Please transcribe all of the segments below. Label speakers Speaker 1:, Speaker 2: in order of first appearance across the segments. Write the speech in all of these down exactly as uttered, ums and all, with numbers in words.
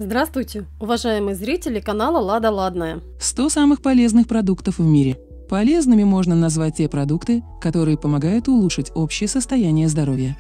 Speaker 1: Здравствуйте, уважаемые зрители канала Лада Ладная.
Speaker 2: сто самых полезных продуктов в мире. Полезными можно назвать те продукты, которые помогают улучшить общее состояние здоровья.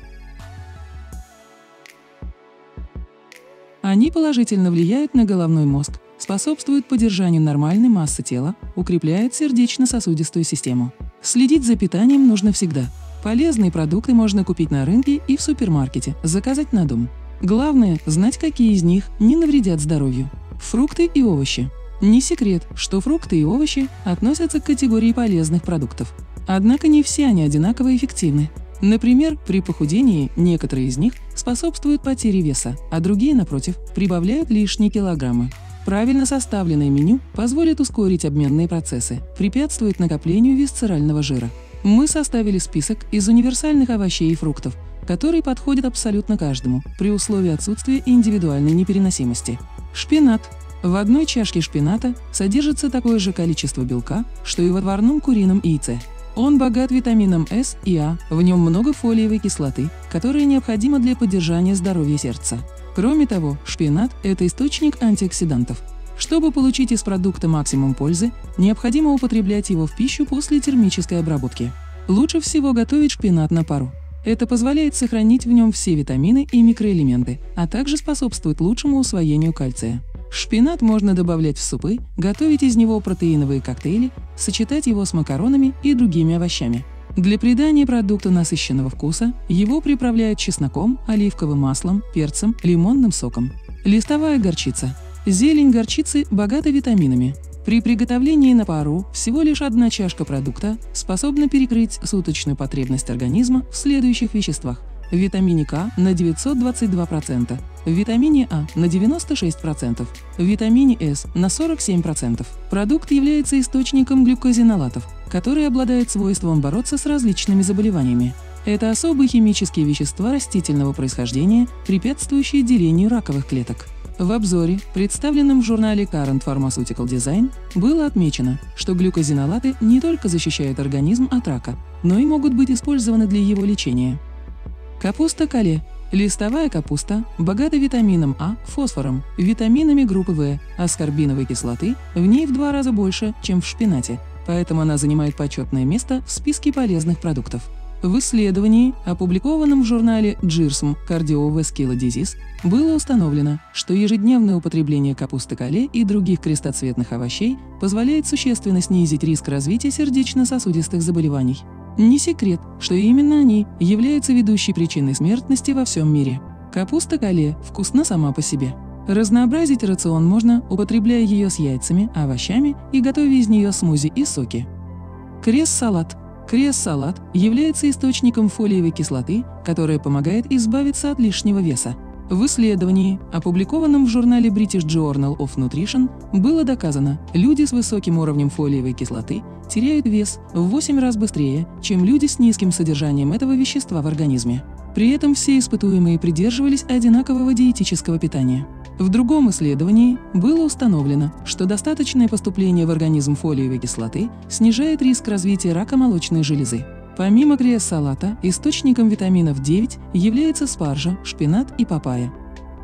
Speaker 2: Они положительно влияют на головной мозг, способствуют поддержанию нормальной массы тела, укрепляют сердечно-сосудистую систему. Следить за питанием нужно всегда. Полезные продукты можно купить на рынке и в супермаркете, заказать на дом. Главное – знать, какие из них не навредят здоровью. Фрукты и овощи. Не секрет, что фрукты и овощи относятся к категории полезных продуктов. Однако не все они одинаково эффективны. Например, при похудении некоторые из них способствуют потере веса, а другие, напротив, прибавляют лишние килограммы. Правильно составленное меню позволит ускорить обменные процессы, препятствует накоплению висцерального жира. Мы составили список из универсальных овощей и фруктов, который подходит абсолютно каждому, при условии отсутствия индивидуальной непереносимости. Шпинат. В одной чашке шпината содержится такое же количество белка, что и в отварном курином яйце. Он богат витамином С и А, в нем много фолиевой кислоты, которая необходима для поддержания здоровья сердца. Кроме того, шпинат – это источник антиоксидантов. Чтобы получить из продукта максимум пользы, необходимо употреблять его в пищу после термической обработки. Лучше всего готовить шпинат на пару. Это позволяет сохранить в нем все витамины и микроэлементы, а также способствует лучшему усвоению кальция. Шпинат можно добавлять в супы, готовить из него протеиновые коктейли, сочетать его с макаронами и другими овощами. Для придания продукту насыщенного вкуса его приправляют чесноком, оливковым маслом, перцем, лимонным соком. Листовая горчица. Зелень горчицы богата витаминами. При приготовлении на пару всего лишь одна чашка продукта способна перекрыть суточную потребность организма в следующих веществах: в витамине К на девятьсот двадцать два процента, в витамине А на девяносто шесть процентов, в витамине С на сорок семь процентов. Продукт является источником глюкозинолатов, которые обладают свойством бороться с различными заболеваниями. Это особые химические вещества растительного происхождения, препятствующие делению раковых клеток. В обзоре, представленном в журнале Current Pharmaceutical Design, было отмечено, что глюкозинолаты не только защищают организм от рака, но и могут быть использованы для его лечения. Капуста кале. Листовая капуста богата витамином А, фосфором, витаминами группы В, аскорбиновой кислоты в ней в два раза больше, чем в шпинате, поэтому она занимает почетное место в списке полезных продуктов. В исследовании, опубликованном в журнале джирсм Cardiovascular Disease, было установлено, что ежедневное употребление капусты кале и других крестоцветных овощей позволяет существенно снизить риск развития сердечно-сосудистых заболеваний. Не секрет, что именно они являются ведущей причиной смертности во всем мире. Капуста кале вкусна сама по себе. Разнообразить рацион можно, употребляя ее с яйцами, овощами и готовя из нее смузи и соки. Кресс-салат. Кресс-салат является источником фолиевой кислоты, которая помогает избавиться от лишнего веса. В исследовании, опубликованном в журнале British Journal of Nutrition, было доказано, люди с высоким уровнем фолиевой кислоты теряют вес в восемь раз быстрее, чем люди с низким содержанием этого вещества в организме. При этом все испытуемые придерживались одинакового диетического питания. В другом исследовании было установлено, что достаточное поступление в организм фолиевой кислоты снижает риск развития рака молочной железы. Помимо кресс-салата, источником витаминов девять является спаржа, шпинат и папайя.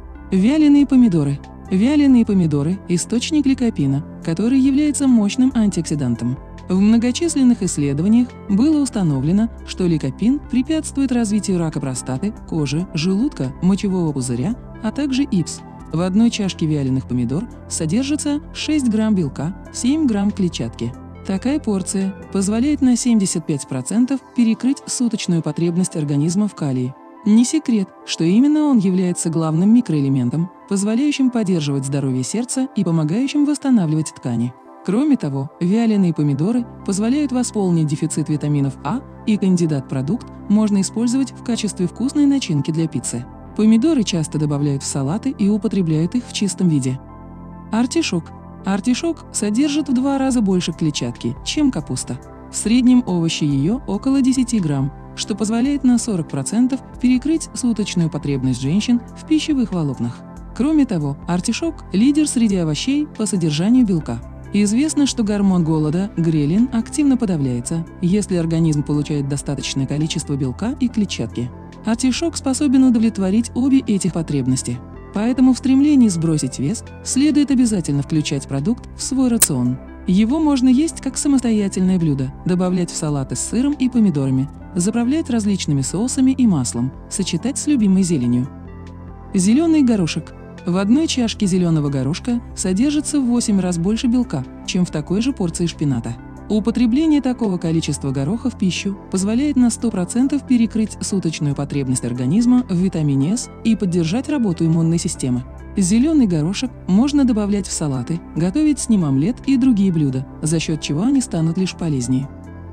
Speaker 2: Вяленые помидоры. Вяленые помидоры – источник ликопина, который является мощным антиоксидантом. В многочисленных исследованиях было установлено, что ликопин препятствует развитию рака простаты, кожи, желудка, мочевого пузыря, а также ай би эс. В одной чашке вяленых помидор содержится шесть грамм белка, семь грамм клетчатки. Такая порция позволяет на семьдесят пять процентов перекрыть суточную потребность организма в калии. Не секрет, что именно он является главным микроэлементом, позволяющим поддерживать здоровье сердца и помогающим восстанавливать ткани. Кроме того, вяленые помидоры позволяют восполнить дефицит витаминов А, и кандидат-продукт можно использовать в качестве вкусной начинки для пиццы. Помидоры часто добавляют в салаты и употребляют их в чистом виде. Артишок. Артишок содержит в два раза больше клетчатки, чем капуста. В среднем овощи ее около десяти грамм, что позволяет на сорок процентов перекрыть суточную потребность женщин в пищевых волокнах. Кроме того, артишок – лидер среди овощей по содержанию белка. Известно, что гормон голода, грелин, активно подавляется, если организм получает достаточное количество белка и клетчатки. Артишок способен удовлетворить обе этих потребности. Поэтому в стремлении сбросить вес следует обязательно включать продукт в свой рацион. Его можно есть как самостоятельное блюдо, добавлять в салаты с сыром и помидорами, заправлять различными соусами и маслом, сочетать с любимой зеленью. Зеленый горошек. В одной чашке зеленого горошка содержится в восемь раз больше белка, чем в такой же порции шпината. Употребление такого количества гороха в пищу позволяет на сто процентов перекрыть суточную потребность организма в витамине С и поддержать работу иммунной системы. Зеленый горошек можно добавлять в салаты, готовить с ним омлет и другие блюда, за счет чего они станут лишь полезнее.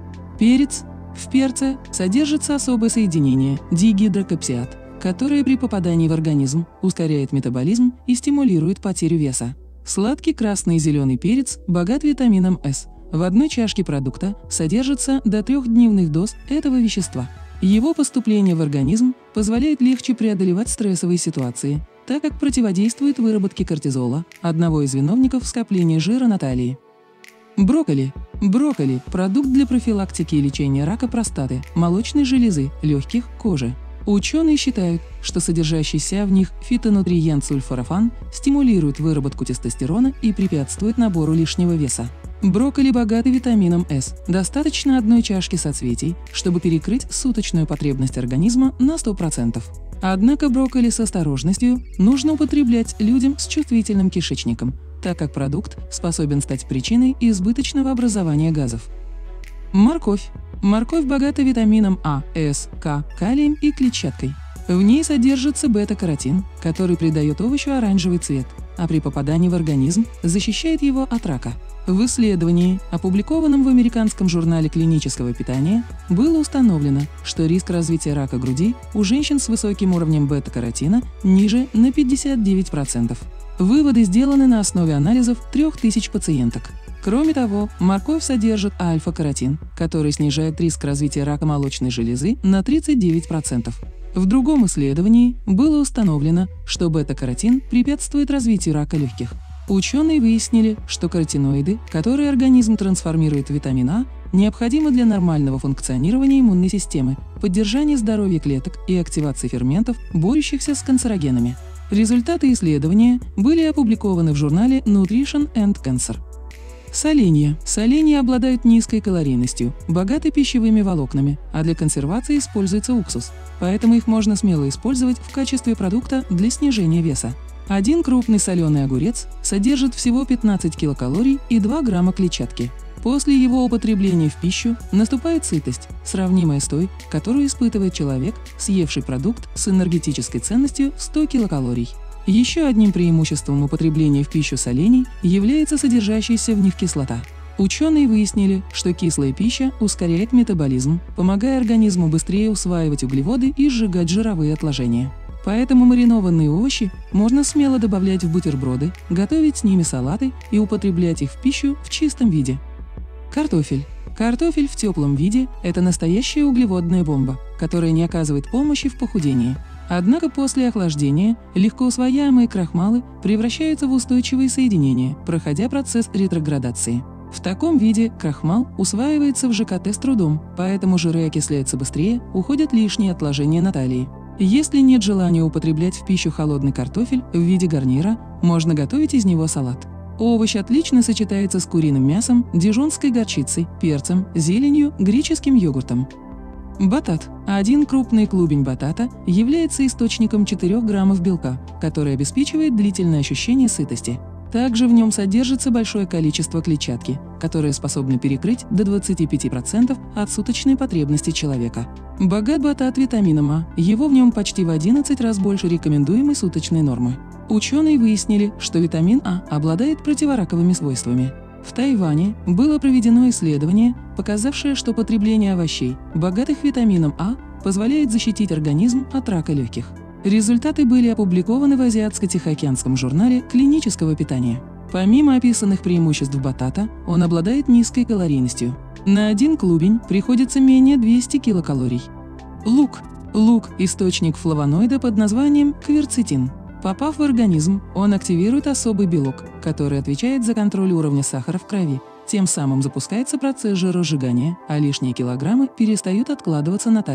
Speaker 2: Перец. В перце содержится особое соединение – дигидрокапсиат, которое при попадании в организм ускоряет метаболизм и стимулирует потерю веса. Сладкий красный и зеленый перец богат витамином С. В одной чашке продукта содержится до трех дневных доз этого вещества. Его поступление в организм позволяет легче преодолевать стрессовые ситуации, так как противодействует выработке кортизола, одного из виновников скопления жира на талии. Брокколи. Брокколи – продукт для профилактики и лечения рака простаты, молочной железы, легких, кожи. Ученые считают, что содержащийся в них фитонутриент сульфорафан стимулирует выработку тестостерона и препятствует набору лишнего веса. Брокколи богаты витамином С. Достаточно одной чашки соцветий, чтобы перекрыть суточную потребность организма на сто процентов. Однако брокколи с осторожностью нужно употреблять людям с чувствительным кишечником, так как продукт способен стать причиной избыточного образования газов. Морковь. Морковь богата витамином А, С, К, калием и клетчаткой. В ней содержится бета-каротин, который придает овощу оранжевый цвет, а при попадании в организм защищает его от рака. В исследовании, опубликованном в американском журнале клинического питания, было установлено, что риск развития рака груди у женщин с высоким уровнем бета-каротина ниже на пятьдесят девять процентов. Выводы сделаны на основе анализов трех тысяч пациенток. Кроме того, морковь содержит альфа-каротин, который снижает риск развития рака молочной железы на тридцать девять процентов. В другом исследовании было установлено, что бета-каротин препятствует развитию рака легких. Ученые выяснили, что каротиноиды, которые организм трансформирует в витамин А, необходимы для нормального функционирования иммунной системы, поддержания здоровья клеток и активации ферментов, борющихся с канцерогенами. Результаты исследования были опубликованы в журнале Nutrition and Cancer. Соленья. Соленья обладают низкой калорийностью, богаты пищевыми волокнами, а для консервации используется уксус, поэтому их можно смело использовать в качестве продукта для снижения веса. Один крупный соленый огурец содержит всего пятнадцать килокалорий и два грамма клетчатки. После его употребления в пищу наступает сытость, сравнимая с той, которую испытывает человек, съевший продукт с энергетической ценностью в сто килокалорий. Еще одним преимуществом употребления в пищу солений является содержащаяся в них кислота. Ученые выяснили, что кислая пища ускоряет метаболизм, помогая организму быстрее усваивать углеводы и сжигать жировые отложения. Поэтому маринованные овощи можно смело добавлять в бутерброды, готовить с ними салаты и употреблять их в пищу в чистом виде. Картофель. Картофель в теплом виде – это настоящая углеводная бомба, которая не оказывает помощи в похудении. Однако после охлаждения легко усвояемые крахмалы превращаются в устойчивые соединения, проходя процесс ретроградации. В таком виде крахмал усваивается в ЖКТ с трудом, поэтому жиры окисляются быстрее, уходят лишние отложения на талии. Если нет желания употреблять в пищу холодный картофель в виде гарнира, можно готовить из него салат. Овощ отлично сочетается с куриным мясом, дижонской горчицей, перцем, зеленью, греческим йогуртом. Батат. Один крупный клубень батата является источником четырёх граммов белка, который обеспечивает длительное ощущение сытости. Также в нем содержится большое количество клетчатки, которая способна перекрыть до двадцати пяти процентов от суточной потребности человека. Богат батат витамином А, его в нем почти в одиннадцать раз больше рекомендуемой суточной нормы. Ученые выяснили, что витамин А обладает противораковыми свойствами. В Тайване было проведено исследование, показавшее, что потребление овощей, богатых витамином А, позволяет защитить организм от рака легких. Результаты были опубликованы в Азиатско-Тихоокеанском журнале клинического питания. Помимо описанных преимуществ батата, он обладает низкой калорийностью. На один клубень приходится менее двухсот килокалорий. Лук. Лук – источник флавоноида под названием кверцетин. Попав в организм, он активирует особый белок, который отвечает за контроль уровня сахара в крови. Тем самым запускается процесс жиросжигания, а лишние килограммы перестают откладываться на талии.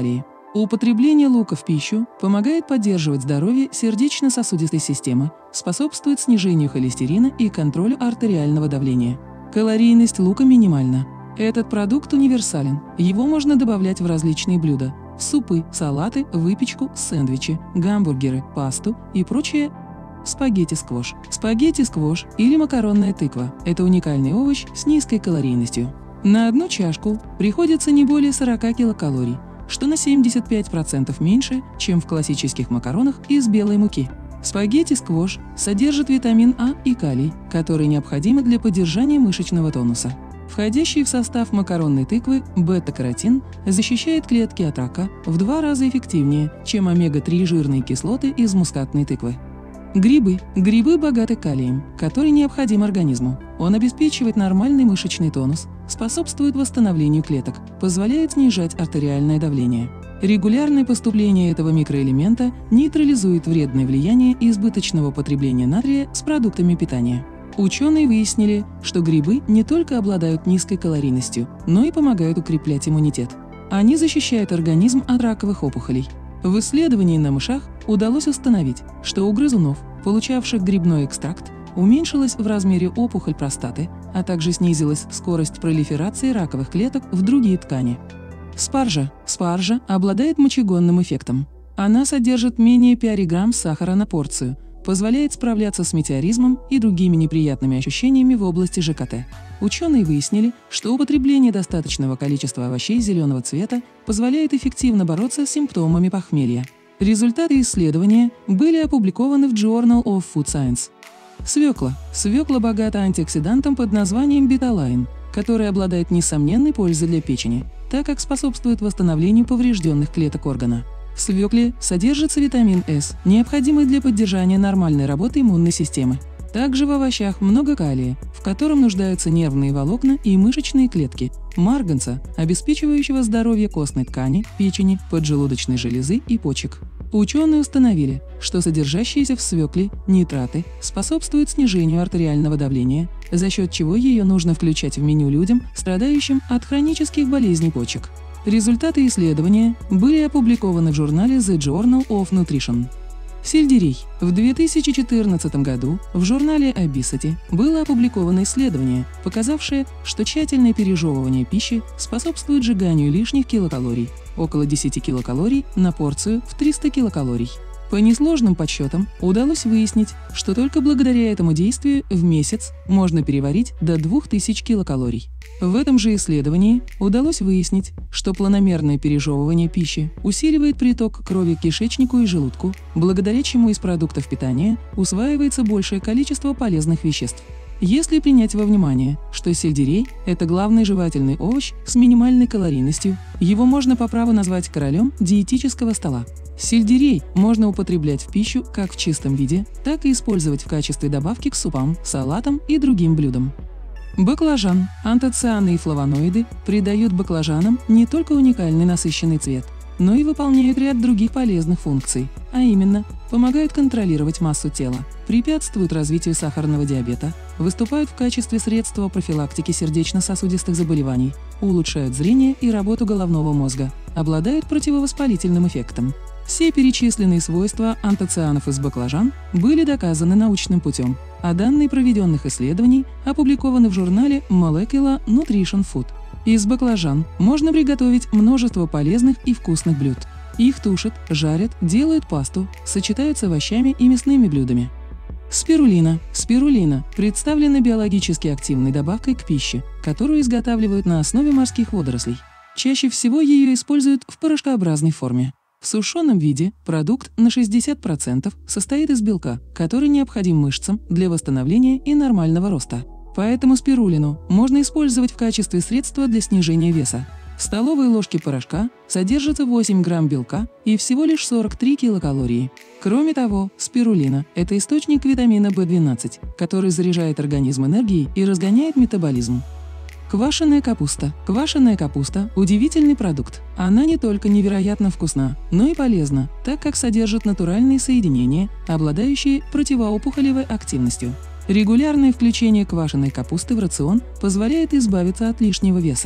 Speaker 2: Употребление лука в пищу помогает поддерживать здоровье сердечно-сосудистой системы, способствует снижению холестерина и контролю артериального давления. Калорийность лука минимальна. Этот продукт универсален, его можно добавлять в различные блюда – в супы, салаты, выпечку, сэндвичи, гамбургеры, пасту и прочее. Спагетти-сквош. Спагетти-сквош или макаронная тыква – это уникальный овощ с низкой калорийностью. На одну чашку приходится не более сорока килокалорий, что на семьдесят пять процентов меньше, чем в классических макаронах из белой муки. Спагетти-сквош содержит витамин А и калий, которые необходимы для поддержания мышечного тонуса. Входящий в состав макаронной тыквы бета-каротин защищает клетки от рака в два раза эффективнее, чем омега три жирные кислоты из мускатной тыквы. Грибы. Грибы богаты калием, который необходим организму. Он обеспечивает нормальный мышечный тонус, способствует восстановлению клеток, позволяет снижать артериальное давление. Регулярное поступление этого микроэлемента нейтрализует вредное влияние избыточного потребления натрия с продуктами питания. Ученые выяснили, что грибы не только обладают низкой калорийностью, но и помогают укреплять иммунитет. Они защищают организм от раковых опухолей. В исследовании на мышах удалось установить, что у грызунов, получавших грибной экстракт, уменьшилась в размере опухоль простаты, а также снизилась скорость пролиферации раковых клеток в другие ткани. Спаржа. Спаржа обладает мочегонным эффектом. Она содержит менее пяти грамм сахара на порцию, позволяет справляться с метеоризмом и другими неприятными ощущениями в области ЖКТ. Ученые выяснили, что употребление достаточного количества овощей зеленого цвета позволяет эффективно бороться с симптомами похмелья. Результаты исследования были опубликованы в Journal of Food Science. Свекла. Свекла богата антиоксидантом под названием беталайн, который обладает несомненной пользой для печени, так как способствует восстановлению поврежденных клеток органа. В свекле содержится витамин С, необходимый для поддержания нормальной работы иммунной системы. Также в овощах много калия, в котором нуждаются нервные волокна и мышечные клетки, марганца, обеспечивающего здоровье костной ткани, печени, поджелудочной железы и почек. Ученые установили, что содержащиеся в свекле нитраты способствуют снижению артериального давления, за счет чего ее нужно включать в меню людям, страдающим от хронических болезней почек. Результаты исследования были опубликованы в журнале The Journal of Nutrition. Сельдерей. В две тысячи четырнадцатом году в журнале Obesity было опубликовано исследование, показавшее, что тщательное пережевывание пищи способствует сжиганию лишних килокалорий, около десяти килокалорий на порцию в триста килокалорий. По несложным подсчетам удалось выяснить, что только благодаря этому действию в месяц можно переварить до двух тысяч килокалорий. В этом же исследовании удалось выяснить, что планомерное пережевывание пищи усиливает приток крови к кишечнику и желудку, благодаря чему из продуктов питания усваивается большее количество полезных веществ. Если принять во внимание, что сельдерей – это главный жевательный овощ с минимальной калорийностью, его можно по праву назвать королем диетического стола. Сельдерей можно употреблять в пищу как в чистом виде, так и использовать в качестве добавки к супам, салатам и другим блюдам. Баклажан. Антоцианы и флавоноиды придают баклажанам не только уникальный насыщенный цвет, но и выполняют ряд других полезных функций, а именно помогают контролировать массу тела, препятствуют развитию сахарного диабета, выступают в качестве средства профилактики сердечно-сосудистых заболеваний, улучшают зрение и работу головного мозга, обладают противовоспалительным эффектом. Все перечисленные свойства антоцианов из баклажан были доказаны научным путем, а данные проведенных исследований опубликованы в журнале Molecular Nutrition Food. Из баклажан можно приготовить множество полезных и вкусных блюд. Их тушат, жарят, делают пасту, сочетают с овощами и мясными блюдами. Спирулина. Спирулина представлена биологически активной добавкой к пище, которую изготавливают на основе морских водорослей. Чаще всего ее используют в порошкообразной форме. В сушеном виде продукт на шестьдесят процентов состоит из белка, который необходим мышцам для восстановления и нормального роста. Поэтому спирулину можно использовать в качестве средства для снижения веса. В столовой ложке порошка содержится восемь грамм белка и всего лишь сорок три килокалории. Кроме того, спирулина – это источник витамина бэ двенадцать, который заряжает организм энергией и разгоняет метаболизм. Квашеная капуста. Квашеная капуста – удивительный продукт. Она не только невероятно вкусна, но и полезна, так как содержит натуральные соединения, обладающие противоопухолевой активностью. Регулярное включение квашеной капусты в рацион позволяет избавиться от лишнего веса.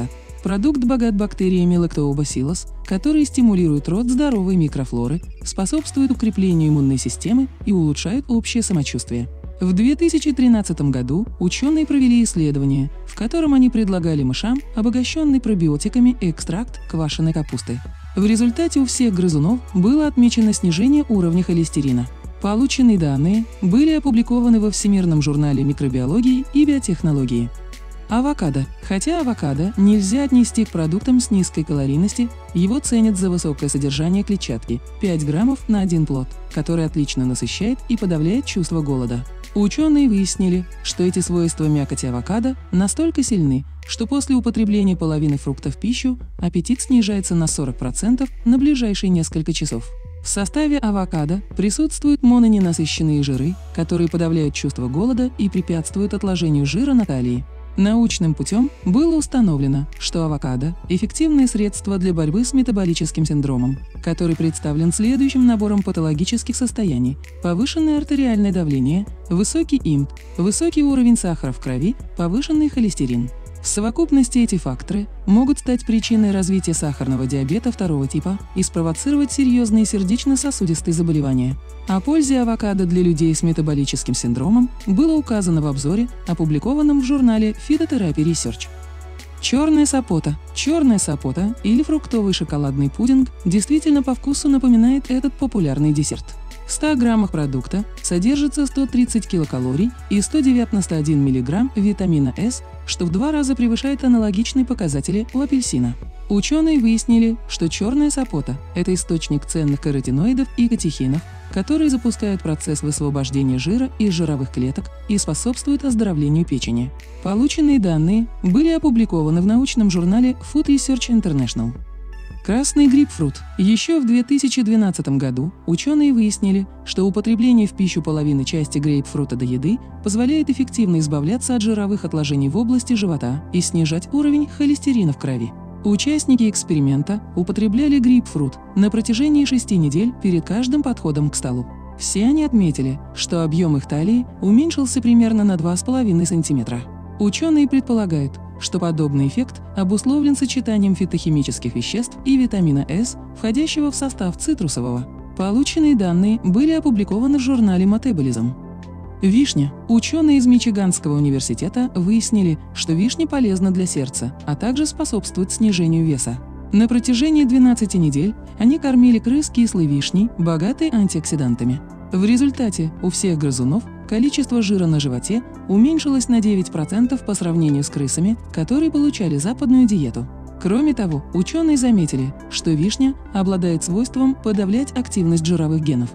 Speaker 2: Продукт богат бактериями Lactobacillus, которые стимулируют рост здоровой микрофлоры, способствуют укреплению иммунной системы и улучшают общее самочувствие. В две тысячи тринадцатом году ученые провели исследование, в котором они предлагали мышам обогащенный пробиотиками экстракт квашеной капусты. В результате у всех грызунов было отмечено снижение уровня холестерина. Полученные данные были опубликованы во Всемирном журнале микробиологии и биотехнологии. Авокадо. Хотя авокадо нельзя отнести к продуктам с низкой калорийностью, его ценят за высокое содержание клетчатки – пять граммов на один плод, который отлично насыщает и подавляет чувство голода. Ученые выяснили, что эти свойства мякоти авокадо настолько сильны, что после употребления половины фрукта в пищу аппетит снижается на сорок процентов на ближайшие несколько часов. В составе авокадо присутствуют мононенасыщенные жиры, которые подавляют чувство голода и препятствуют отложению жира на талии. Научным путем было установлено, что авокадо – эффективное средство для борьбы с метаболическим синдромом, который представлен следующим набором патологических состояний: повышенное артериальное давление, высокий ИМТ, высокий уровень сахара в крови, повышенный холестерин. В совокупности эти факторы могут стать причиной развития сахарного диабета второго типа и спровоцировать серьезные сердечно-сосудистые заболевания. О пользе авокадо для людей с метаболическим синдромом было указано в обзоре, опубликованном в журнале Phytotherapy Research. Черная сапота. Черная сапота или фруктовый шоколадный пудинг действительно по вкусу напоминает этот популярный десерт. В ста граммах продукта содержится сто тридцать килокалорий и сто девяносто один миллиграмм витамина С, что в два раза превышает аналогичные показатели у апельсина. Ученые выяснили, что черная сапота – это источник ценных каротиноидов и катехинов, которые запускают процесс высвобождения жира из жировых клеток и способствуют оздоровлению печени. Полученные данные были опубликованы в научном журнале Food Research International. Красный грейпфрут. Еще в две тысячи двенадцатом году ученые выяснили, что употребление в пищу половины части грейпфрута до еды позволяет эффективно избавляться от жировых отложений в области живота и снижать уровень холестерина в крови. Участники эксперимента употребляли грейпфрут на протяжении шести недель перед каждым подходом к столу. Все они отметили, что объем их талии уменьшился примерно на два с половиной сантиметра. Ученые предполагают, что подобный эффект обусловлен сочетанием фитохимических веществ и витамина С, входящего в состав цитрусового. Полученные данные были опубликованы в журнале Metabolism. Вишня. Ученые из Мичиганского университета выяснили, что вишня полезна для сердца, а также способствует снижению веса. На протяжении двенадцати недель они кормили крыс кислой вишней, богатой антиоксидантами. В результате у всех грызунов количество жира на животе уменьшилось на девять процентов по сравнению с крысами, которые получали западную диету. Кроме того, ученые заметили, что вишня обладает свойством подавлять активность жировых генов.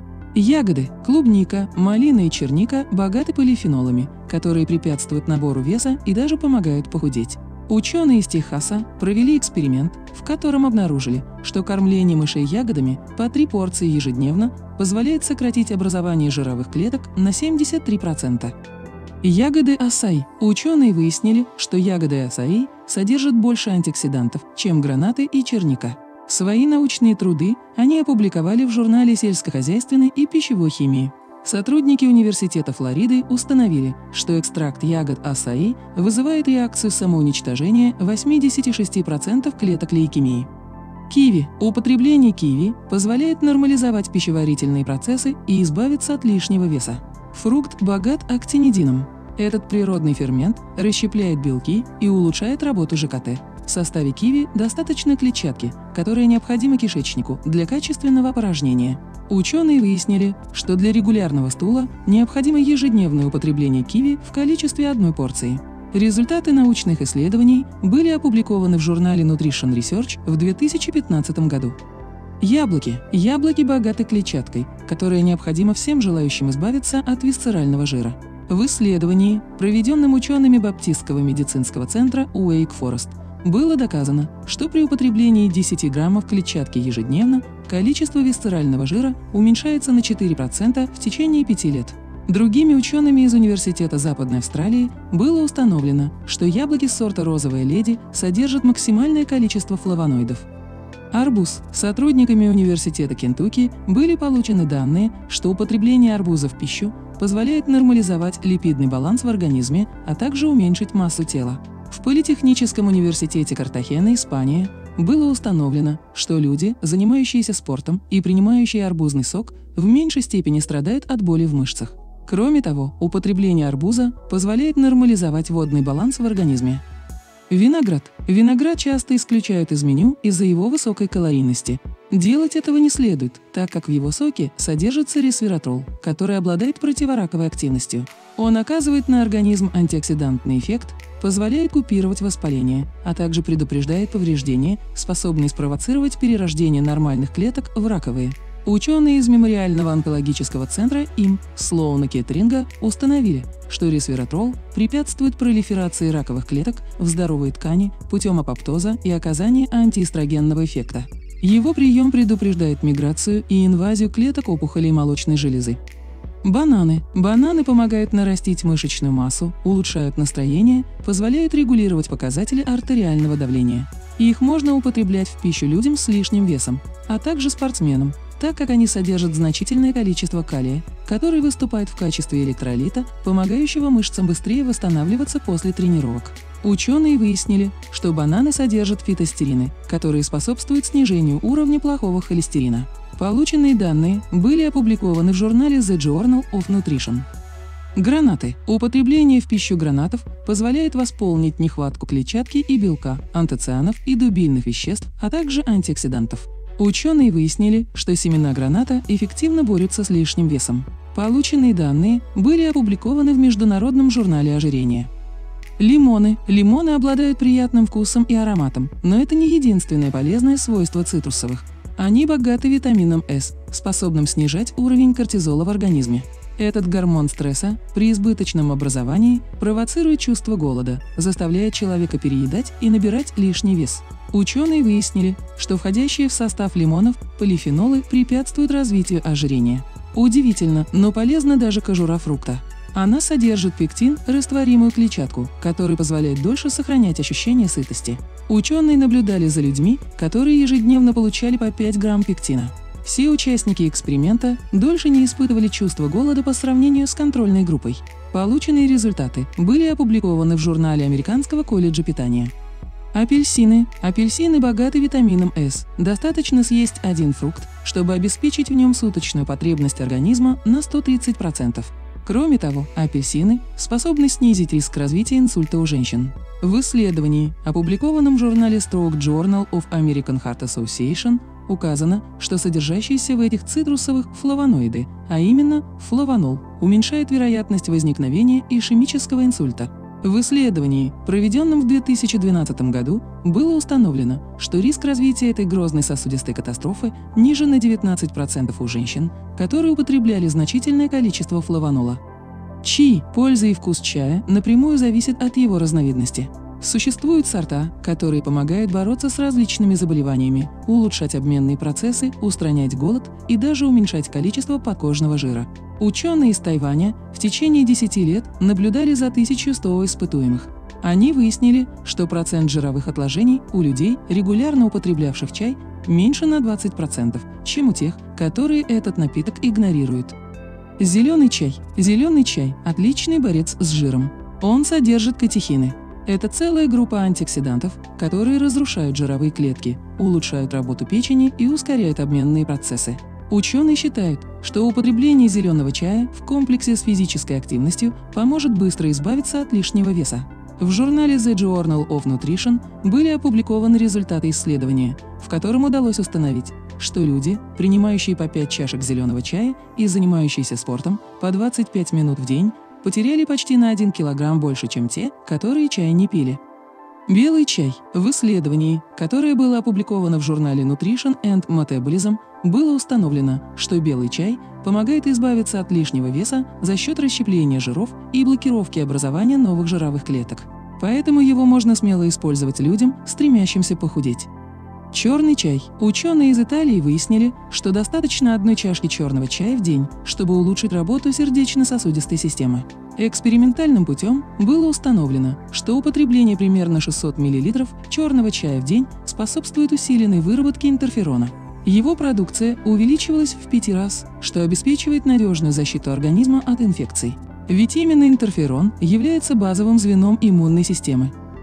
Speaker 2: Ягоды – клубника, малина и черника богаты полифенолами, которые препятствуют набору веса и даже помогают похудеть. Ученые из Техаса провели эксперимент, в котором обнаружили, что кормление мышей ягодами по три порции ежедневно позволяет сократить образование жировых клеток на семьдесят три процента. Ягоды асаи. Ученые выяснили, что ягоды асаи содержат больше антиоксидантов, чем гранаты и черника. Свои научные труды они опубликовали в журнале сельскохозяйственной и пищевой химии. Сотрудники Университета Флориды установили, что экстракт ягод асаи вызывает реакцию самоуничтожения восемьдесят шесть процентов клеток лейкемии. Киви. Употребление киви позволяет нормализовать пищеварительные процессы и избавиться от лишнего веса. Фрукт богат актинидином. Этот природный фермент расщепляет белки и улучшает работу ЖКТ. В составе киви достаточно клетчатки, которая необходима кишечнику для качественного опорожнения. Ученые выяснили, что для регулярного стула необходимо ежедневное употребление киви в количестве одной порции. Результаты научных исследований были опубликованы в журнале Nutrition Research в две тысячи пятнадцатом году. Яблоки. Яблоки богаты клетчаткой, которая необходима всем желающим избавиться от висцерального жира. В исследовании, проведенном учеными Баптистского медицинского центра Уэйк Форест, было доказано, что при употреблении десяти граммов клетчатки ежедневно количество висцерального жира уменьшается на четыре процента в течение пяти лет. Другими учеными из Университета Западной Австралии было установлено, что яблоки сорта «Розовая леди» содержат максимальное количество флавоноидов. Арбуз. Сотрудниками Университета Кентукки были получены данные, что употребление арбуза в пищу позволяет нормализовать липидный баланс в организме, а также уменьшить массу тела. В Политехническом университете Картахена, Испания, было установлено, что люди, занимающиеся спортом и принимающие арбузный сок, в меньшей степени страдают от боли в мышцах. Кроме того, употребление арбуза позволяет нормализовать водный баланс в организме. Виноград. Виноград часто исключают из меню из-за его высокой калорийности. Делать этого не следует, так как в его соке содержится ресвератрол, который обладает противораковой активностью. Он оказывает на организм антиоксидантный эффект, позволяет купировать воспаление, а также предупреждает повреждения, способные спровоцировать перерождение нормальных клеток в раковые. Ученые из Мемориального онкологического центра им Слоуна Кеттеринга установили, что ресвератрол препятствует пролиферации раковых клеток в здоровой ткани путем апоптоза и оказания антиэстрогенного эффекта. Его прием предупреждает миграцию и инвазию клеток опухолей молочной железы. Бананы. Бананы помогают нарастить мышечную массу, улучшают настроение, позволяют регулировать показатели артериального давления. Их можно употреблять в пищу людям с лишним весом, а также спортсменам, так как они содержат значительное количество калия, который выступает в качестве электролита, помогающего мышцам быстрее восстанавливаться после тренировок. Ученые выяснили, что бананы содержат фитостерины, которые способствуют снижению уровня плохого холестерина. Полученные данные были опубликованы в журнале The Journal of Nutrition. Гранаты. Употребление в пищу гранатов позволяет восполнить нехватку клетчатки и белка, антоцианов и дубильных веществ, а также антиоксидантов. Ученые выяснили, что семена граната эффективно борются с лишним весом. Полученные данные были опубликованы в Международном журнале ожирения. Лимоны. Лимоны обладают приятным вкусом и ароматом, но это не единственное полезное свойство цитрусовых. Они богаты витамином С, способным снижать уровень кортизола в организме. Этот гормон стресса при избыточном образовании провоцирует чувство голода, заставляет человека переедать и набирать лишний вес. Ученые выяснили, что входящие в состав лимонов полифенолы препятствуют развитию ожирения. Удивительно, но полезна даже кожура фрукта. Она содержит пектин, растворимую клетчатку, который позволяет дольше сохранять ощущение сытости. Ученые наблюдали за людьми, которые ежедневно получали по пять грамм пектина. Все участники эксперимента дольше не испытывали чувство голода по сравнению с контрольной группой. Полученные результаты были опубликованы в журнале Американского колледжа питания. Апельсины. Апельсины богаты витамином С. Достаточно съесть один фрукт, чтобы обеспечить в нем суточную потребность организма на сто тридцать процентов. Кроме того, апельсины способны снизить риск развития инсульта у женщин. В исследовании, опубликованном в журнале Stroke Journal of American Heart Association, указано, что содержащиеся в этих цитрусовых флавоноиды, а именно флавонол, уменьшает вероятность возникновения ишемического инсульта. В исследовании, проведенном в две тысячи двенадцатом году, было установлено, что риск развития этой грозной сосудистой катастрофы ниже на девятнадцать процентов у женщин, которые употребляли значительное количество флавонола. Чаи. Польза и вкус чая напрямую зависят от его разновидности. Существуют сорта, которые помогают бороться с различными заболеваниями, улучшать обменные процессы, устранять голод и даже уменьшать количество подкожного жира. Ученые из Тайваня в течение десяти лет наблюдали за тысячей сто испытуемых. Они выяснили, что процент жировых отложений у людей, регулярно употреблявших чай, меньше на двадцать процентов, чем у тех, которые этот напиток игнорируют. Зеленый чай. Зеленый чай – отличный борец с жиром. Он содержит катехины. Это целая группа антиоксидантов, которые разрушают жировые клетки, улучшают работу печени и ускоряют обменные процессы. Ученые считают, что употребление зеленого чая в комплексе с физической активностью поможет быстро избавиться от лишнего веса. В журнале The Journal of Nutrition были опубликованы результаты исследования, в котором удалось установить, что люди, принимающие по пять чашек зеленого чая и занимающиеся спортом по двадцать пять минут в день, потеряли почти на один килограмм больше, чем те, которые чай не пили. Белый чай. В исследовании, которое было опубликовано в журнале Nutrition and Metabolism, было установлено, что белый чай помогает избавиться от лишнего веса за счет расщепления жиров и блокировки образования новых жировых клеток. Поэтому его можно смело использовать людям, стремящимся похудеть. Черный чай. Ученые из Италии выяснили, что достаточно одной чашки черного чая в день, чтобы улучшить работу сердечно-сосудистой системы. Экспериментальным путем было установлено, что употребление примерно шестисот миллилитров черного чая в день способствует усиленной выработке интерферона. Его продукция увеличивалась в пяти раз, что обеспечивает надежную защиту организма от инфекций. Ведь именно интерферон является базовым звеном иммунной системы.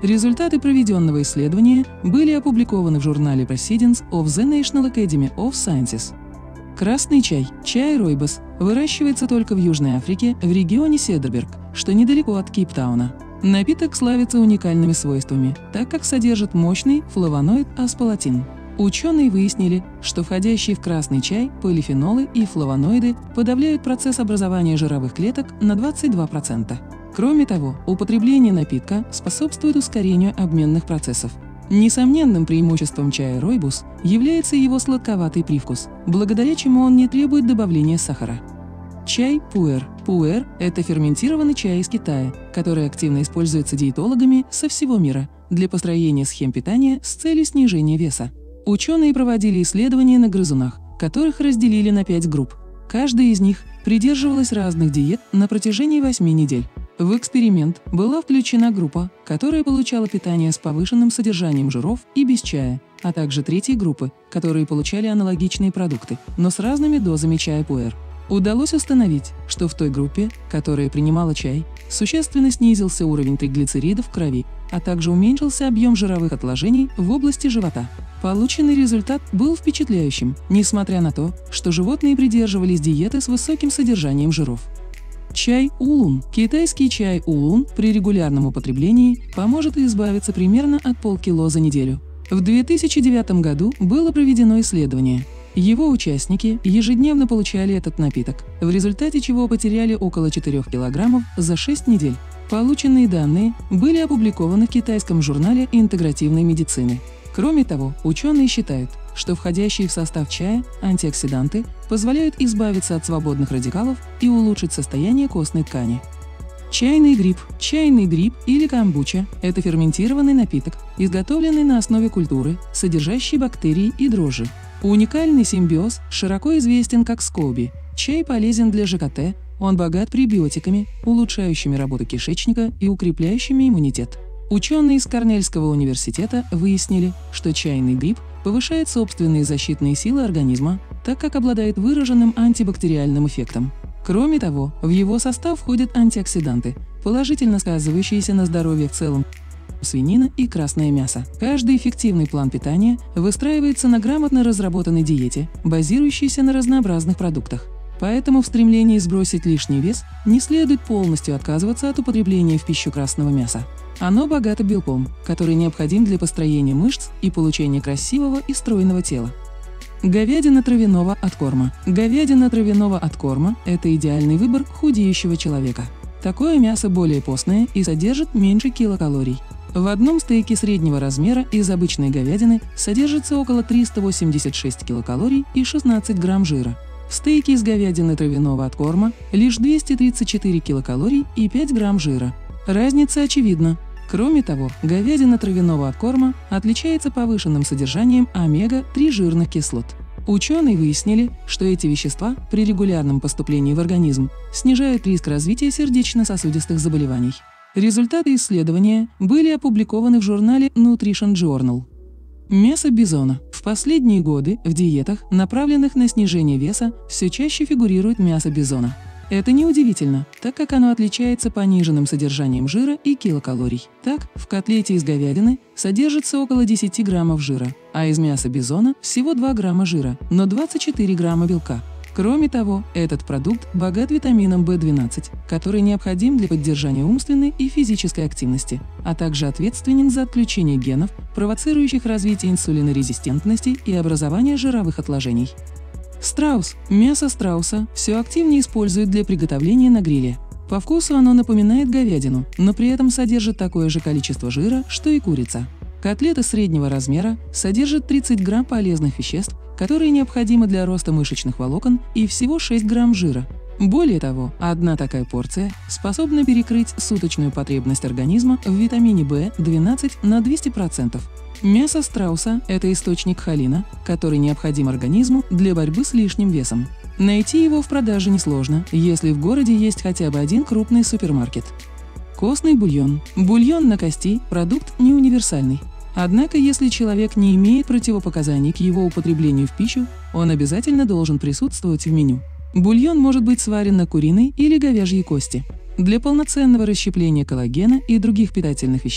Speaker 2: Результаты проведенного исследования были опубликованы в журнале Proceedings of the National Academy of Sciences. Красный чай, чай ройбос, выращивается только в Южной Африке, в регионе Седерберг, что недалеко от Кейптауна. Напиток славится уникальными свойствами, так как содержит мощный флавоноид аспалатин. Ученые выяснили, что входящие в красный чай полифенолы и флавоноиды подавляют процесс образования жировых клеток на двадцать два процента. Кроме того, употребление напитка способствует ускорению обменных процессов. Несомненным преимуществом чая ройбус является его сладковатый привкус, благодаря чему он не требует добавления сахара. Чай пуэр. Пуэр – это ферментированный чай из Китая, который активно используется диетологами со всего мира для построения схем питания с целью снижения веса. Ученые проводили исследования на грызунах, которых разделили на пять групп. Каждая из них придерживалась разных диет на протяжении восьми недель. В эксперимент была включена группа, которая получала питание с повышенным содержанием жиров и без чая, а также третьей группы, которые получали аналогичные продукты, но с разными дозами чая пуэр. Удалось установить, что в той группе, которая принимала чай, существенно снизился уровень триглицеридов в крови, а также уменьшился объем жировых отложений в области живота. Полученный результат был впечатляющим, несмотря на то, что животные придерживались диеты с высоким содержанием жиров. Чай улун. Китайский чай улун при регулярном употреблении поможет избавиться примерно от полкило за неделю. В две тысячи девятом году было проведено исследование. Его участники ежедневно получали этот напиток, в результате чего потеряли около четырёх килограммов за шесть недель. Полученные данные были опубликованы в китайском журнале интегративной медицины. Кроме того, ученые считают, что входящие в состав чая антиоксиданты позволяют избавиться от свободных радикалов и улучшить состояние костной ткани. Чайный гриб. Чайный гриб или камбуча – это ферментированный напиток, изготовленный на основе культуры, содержащей бактерии и дрожжи. Уникальный симбиоз широко известен как скоби. Чай полезен для ЖКТ, он богат пребиотиками, улучшающими работу кишечника и укрепляющими иммунитет. Ученые из Корнельского университета выяснили, что чайный гриб повышает собственные защитные силы организма, так как обладает выраженным антибактериальным эффектом. Кроме того, в его состав входят антиоксиданты, положительно сказывающиеся на здоровье в целом. Свинина и красное мясо. Каждый эффективный план питания выстраивается на грамотно разработанной диете, базирующейся на разнообразных продуктах. Поэтому в стремлении сбросить лишний вес не следует полностью отказываться от употребления в пищу красного мяса. Оно богато белком, который необходим для построения мышц и получения красивого и стройного тела. Говядина травяного откорма. Говядина травяного откорма – это идеальный выбор худеющего человека. Такое мясо более постное и содержит меньше килокалорий. В одном стейке среднего размера из обычной говядины содержится около триста восемьдесят шесть килокалорий и шестнадцать грамм жира. В стейке из говядины травяного откорма лишь двести тридцать четыре килокалорий и пять грамм жира. Разница очевидна. Кроме того, говядина травяного откорма отличается повышенным содержанием омега три жирных кислот. Ученые выяснили, что эти вещества при регулярном поступлении в организм снижают риск развития сердечно-сосудистых заболеваний. Результаты исследования были опубликованы в журнале Nutrition Journal. Мясо бизона. В последние годы в диетах, направленных на снижение веса, все чаще фигурирует мясо бизона. Это неудивительно, так как оно отличается пониженным содержанием жира и килокалорий. Так, в котлете из говядины содержится около десяти граммов жира, а из мяса бизона всего два грамма жира, но двадцать четыре грамма белка. Кроме того, этот продукт богат витамином бэ двенадцать, который необходим для поддержания умственной и физической активности, а также ответственен за отключение генов, провоцирующих развитие инсулинорезистентности и образование жировых отложений. Страус. Мясо страуса все активнее используют для приготовления на гриле. По вкусу оно напоминает говядину, но при этом содержит такое же количество жира, что и курица. Котлета среднего размера содержит тридцать грамм полезных веществ, которые необходимы для роста мышечных волокон, и всего шесть грамм жира. Более того, одна такая порция способна перекрыть суточную потребность организма в витамине бэ двенадцать на двести процентов. Мясо страуса – это источник холина, который необходим организму для борьбы с лишним весом. Найти его в продаже несложно, если в городе есть хотя бы один крупный супермаркет. Костный бульон. Бульон на кости – продукт не универсальный. Однако, если человек не имеет противопоказаний к его употреблению в пищу, он обязательно должен присутствовать в меню. Бульон может быть сварен на куриной или говяжьей кости. Для полноценного расщепления коллагена и других питательных веществ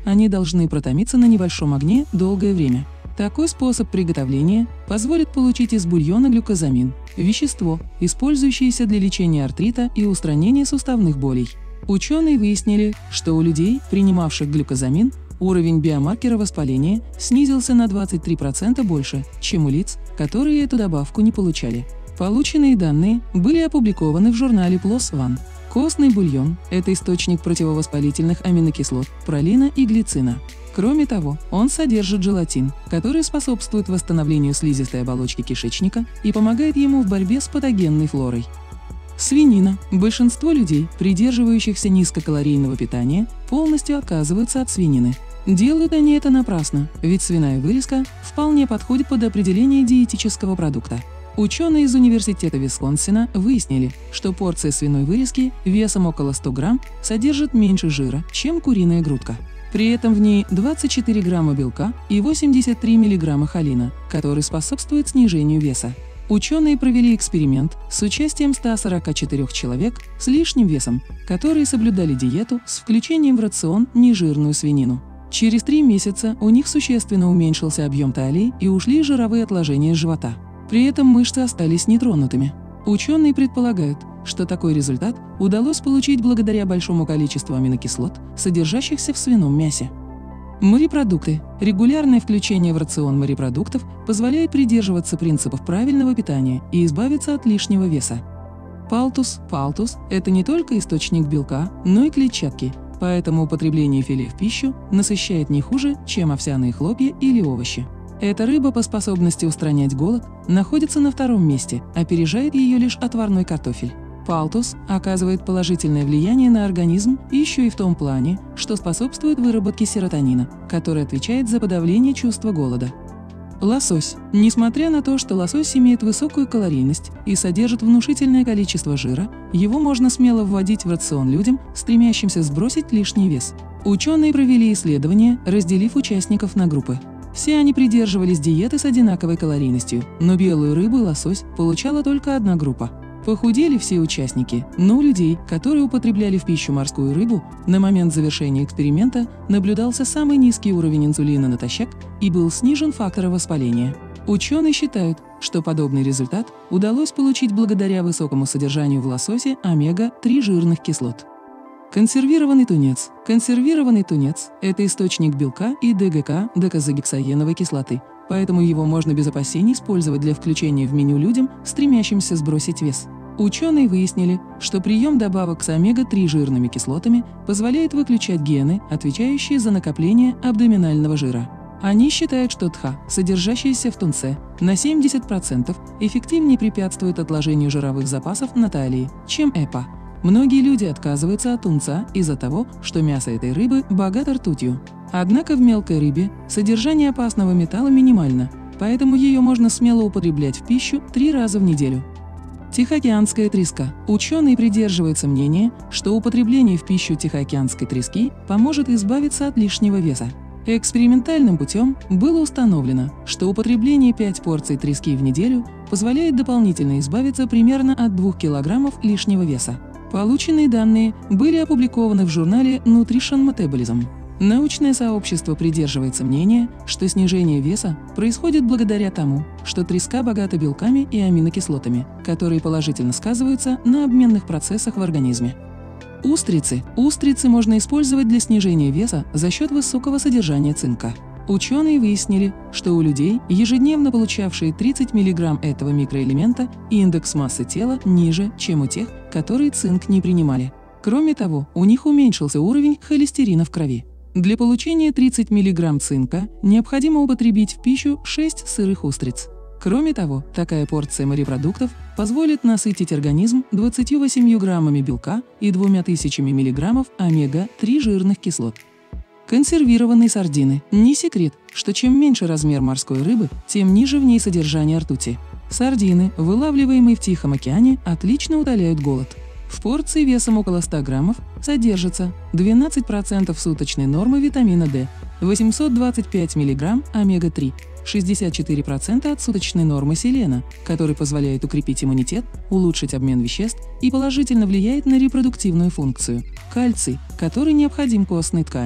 Speaker 2: они должны протомиться на небольшом огне долгое время. Такой способ приготовления позволит получить из бульона глюкозамин – вещество, использующееся для лечения артрита и устранения суставных болей. Ученые выяснили, что у людей, принимавших глюкозамин, уровень биомаркера воспаления снизился на двадцать три процента больше, чем у лиц, которые эту добавку не получали. Полученные данные были опубликованы в журнале пи эл о эс один. Костный бульон – это источник противовоспалительных аминокислот, пролина и глицина. Кроме того, он содержит желатин, который способствует восстановлению слизистой оболочки кишечника и помогает ему в борьбе с патогенной флорой. Свинина. Большинство людей, придерживающихся низкокалорийного питания, полностью отказываются от свинины. Делают они это напрасно, ведь свиная вырезка вполне подходит под определение диетического продукта. Ученые из Университета Висконсина выяснили, что порция свиной вырезки весом около ста грамм содержит меньше жира, чем куриная грудка. При этом в ней двадцать четыре грамма белка и восемьдесят три миллиграмма холина, который способствует снижению веса. Ученые провели эксперимент с участием ста сорока четырёх человек с лишним весом, которые соблюдали диету с включением в рацион нежирную свинину. Через три месяца у них существенно уменьшился объем талии и ушли жировые отложения живота. При этом мышцы остались нетронутыми. Ученые предполагают, что такой результат удалось получить благодаря большому количеству аминокислот, содержащихся в свином мясе. Морепродукты. Регулярное включение в рацион морепродуктов позволяет придерживаться принципов правильного питания и избавиться от лишнего веса. Палтус. Палтус – это не только источник белка, но и клетчатки, поэтому употребление филе в пищу насыщает не хуже, чем овсяные хлопья или овощи. Эта рыба по способности устранять голод находится на втором месте, опережает ее лишь отварной картофель. Палтус оказывает положительное влияние на организм еще и в том плане, что способствует выработке серотонина, который отвечает за подавление чувства голода. Лосось. Несмотря на то, что лосось имеет высокую калорийность и содержит внушительное количество жира, его можно смело вводить в рацион людям, стремящимся сбросить лишний вес. Ученые провели исследования, разделив участников на группы. Все они придерживались диеты с одинаковой калорийностью, но белую рыбу и лосось получала только одна группа. Похудели все участники, но у людей, которые употребляли в пищу морскую рыбу, на момент завершения эксперимента наблюдался самый низкий уровень инсулина натощак и был снижен фактор воспаления. Ученые считают, что подобный результат удалось получить благодаря высокому содержанию в лососе омега три жирных кислот. Консервированный тунец. Консервированный тунец – это источник белка и дэ гэ ка – докозагексаеновой кислоты, поэтому его можно без опасений использовать для включения в меню людям, стремящимся сбросить вес. Ученые выяснили, что прием добавок с омега три жирными кислотами позволяет выключать гены, отвечающие за накопление абдоминального жира. Они считают, что тха, содержащаяся в тунце, на семьдесят процентов эффективнее препятствует отложению жировых запасов на талии, чем эпа. Многие люди отказываются от тунца из-за того, что мясо этой рыбы богато ртутью. Однако в мелкой рыбе содержание опасного металла минимально, поэтому ее можно смело употреблять в пищу три раза в неделю. Тихоокеанская треска. Ученые придерживаются мнения, что употребление в пищу тихоокеанской трески поможет избавиться от лишнего веса. Экспериментальным путем было установлено, что употребление пяти порций трески в неделю позволяет дополнительно избавиться примерно от двух килограммов лишнего веса. Полученные данные были опубликованы в журнале Nutrition Metabolism. Научное сообщество придерживается мнения, что снижение веса происходит благодаря тому, что треска богата белками и аминокислотами, которые положительно сказываются на обменных процессах в организме. Устрицы. Устрицы можно использовать для снижения веса за счет высокого содержания цинка. Ученые выяснили, что у людей, ежедневно получавшие тридцать миллиграмм этого микроэлемента, индекс массы тела ниже, чем у тех, которые цинк не принимали. Кроме того, у них уменьшился уровень холестерина в крови. Для получения тридцати миллиграмм цинка необходимо употребить в пищу шесть сырых устриц. Кроме того, такая порция морепродуктов позволит насытить организм двадцатью восемью граммами белка и двумя тысячами миллиграммов омега три жирных кислот. Консервированные сардины. Не секрет, что чем меньше размер морской рыбы, тем ниже в ней содержание ртути. Сардины, вылавливаемые в Тихом океане, отлично утоляют голод. В порции весом около ста граммов содержится двенадцать процентов суточной нормы витамина дэ, восемьсот двадцать пять миллиграмм омега три, шестьдесят четыре процента от суточной нормы селена, который позволяет укрепить иммунитет, улучшить обмен веществ и положительно влияет на репродуктивную функцию, кальций, который необходим костной ткани.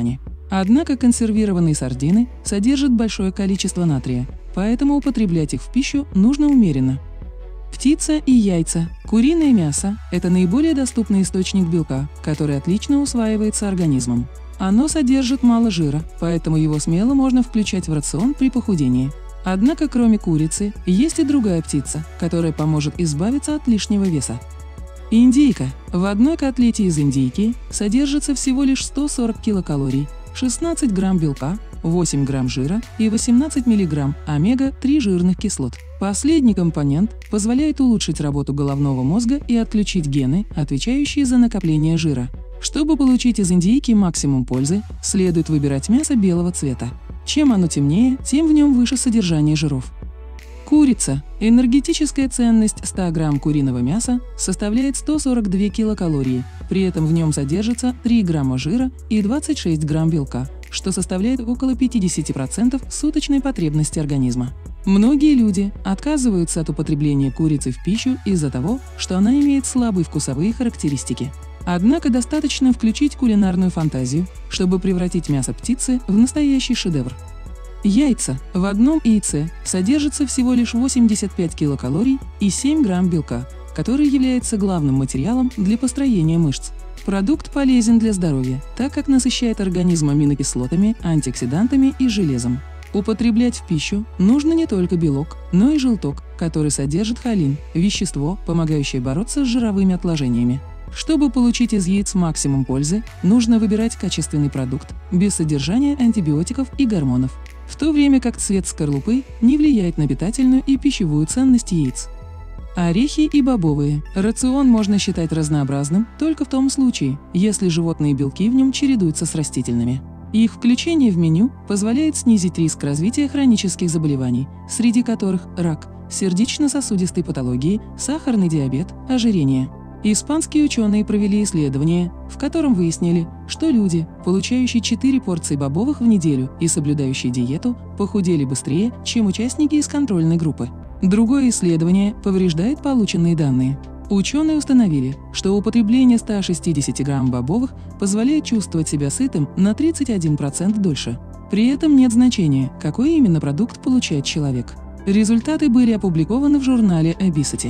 Speaker 2: Однако консервированные сардины содержат большое количество натрия, поэтому употреблять их в пищу нужно умеренно. Птица и яйца. Куриное мясо – это наиболее доступный источник белка, который отлично усваивается организмом. Оно содержит мало жира, поэтому его смело можно включать в рацион при похудении. Однако кроме курицы есть и другая птица, которая поможет избавиться от лишнего веса. Индейка. В одной котлете из индейки содержится всего лишь сто сорок килокалорий, шестнадцать грамм белка, восемь грамм жира и восемнадцать миллиграмм омега три жирных кислот. Последний компонент позволяет улучшить работу головного мозга и отключить гены, отвечающие за накопление жира. Чтобы получить из индейки максимум пользы, следует выбирать мясо белого цвета. Чем оно темнее, тем в нем выше содержание жиров. Курица. Энергетическая ценность ста грамм куриного мяса составляет сто сорок две килокалории, при этом в нем содержится три грамма жира и двадцать шесть грамм белка, что составляет около пятьдесят процентов суточной потребности организма. Многие люди отказываются от употребления курицы в пищу из-за того, что она имеет слабые вкусовые характеристики. Однако достаточно включить кулинарную фантазию, чтобы превратить мясо птицы в настоящий шедевр. Яйца. В одном яйце содержится всего лишь восемьдесят пять килокалорий и семь грамм белка, который является главным материалом для построения мышц. Продукт полезен для здоровья, так как насыщает организм аминокислотами, антиоксидантами и железом. Употреблять в пищу нужно не только белок, но и желток, который содержит холин – вещество, помогающее бороться с жировыми отложениями. Чтобы получить из яиц максимум пользы, нужно выбирать качественный продукт, без содержания антибиотиков и гормонов, в то время как цвет скорлупы не влияет на питательную и пищевую ценность яиц. Орехи и бобовые. Рацион можно считать разнообразным только в том случае, если животные белки в нем чередуются с растительными. Их включение в меню позволяет снизить риск развития хронических заболеваний, среди которых рак, сердечно-сосудистой патологии, сахарный диабет, ожирение. Испанские ученые провели исследование, в котором выяснили, что люди, получающие четыре порции бобовых в неделю и соблюдающие диету, похудели быстрее, чем участники из контрольной группы. Другое исследование повреждает полученные данные. Ученые установили, что употребление ста шестидесяти грамм бобовых позволяет чувствовать себя сытым на тридцать один процент дольше. При этом нет значения, какой именно продукт получает человек. Результаты были опубликованы в журнале Obesity.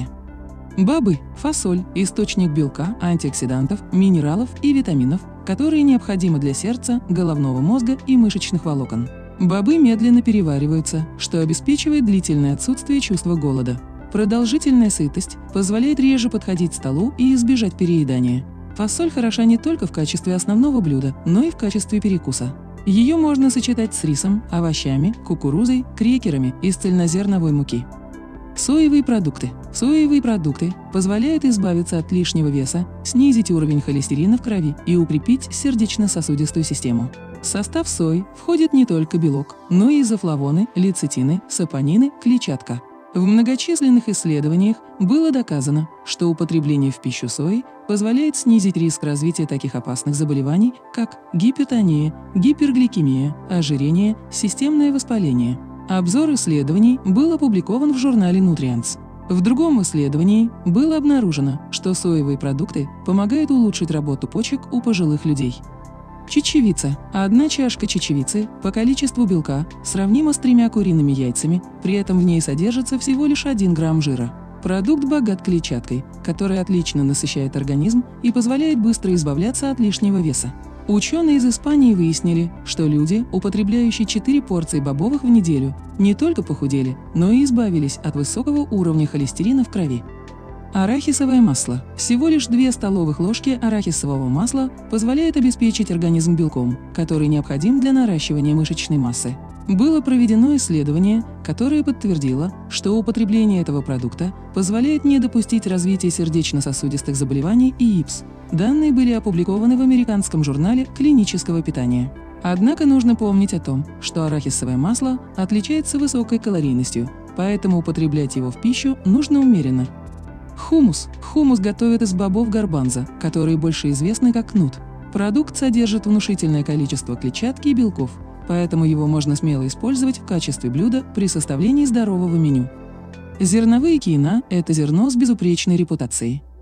Speaker 2: Бобы – фасоль, источник белка, антиоксидантов, минералов и витаминов, которые необходимы для сердца, головного мозга и мышечных волокон. Бобы медленно перевариваются, что обеспечивает длительное отсутствие чувства голода. Продолжительная сытость позволяет реже подходить к столу и избежать переедания. Фасоль хороша не только в качестве основного блюда, но и в качестве перекуса. Ее можно сочетать с рисом, овощами, кукурузой, крекерами из цельнозерновой муки. Соевые продукты. Соевые продукты позволяют избавиться от лишнего веса, снизить уровень холестерина в крови и укрепить сердечно-сосудистую систему. В состав сои входит не только белок, но и изофлавоны, лецитины, сапонины, клетчатка. В многочисленных исследованиях было доказано, что употребление в пищу сои позволяет снизить риск развития таких опасных заболеваний, как гипертония, гипергликемия, ожирение, системное воспаление. Обзор исследований был опубликован в журнале Nutrients. В другом исследовании было обнаружено, что соевые продукты помогают улучшить работу почек у пожилых людей. Чечевица. Одна чашка чечевицы по количеству белка сравнима с тремя куриными яйцами, при этом в ней содержится всего лишь один грамм жира. Продукт богат клетчаткой, которая отлично насыщает организм и позволяет быстро избавляться от лишнего веса. Ученые из Испании выяснили, что люди, употребляющие четыре порции бобовых в неделю, не только похудели, но и избавились от высокого уровня холестерина в крови. Арахисовое масло. Всего лишь две столовых ложки арахисового масла позволяет обеспечить организм белком, который необходим для наращивания мышечной массы. Было проведено исследование, которое подтвердило, что употребление этого продукта позволяет не допустить развития сердечно-сосудистых заболеваний и ИПС. Данные были опубликованы в американском журнале клинического питания. Однако нужно помнить о том, что арахисовое масло отличается высокой калорийностью, поэтому употреблять его в пищу нужно умеренно. Хумус. Хумус готовят из бобов гарбанза, которые больше известны как нут. Продукт содержит внушительное количество клетчатки и белков, поэтому его можно смело использовать в качестве блюда при составлении здорового меню. Зерновые киина – это зерно с безупречной репутацией.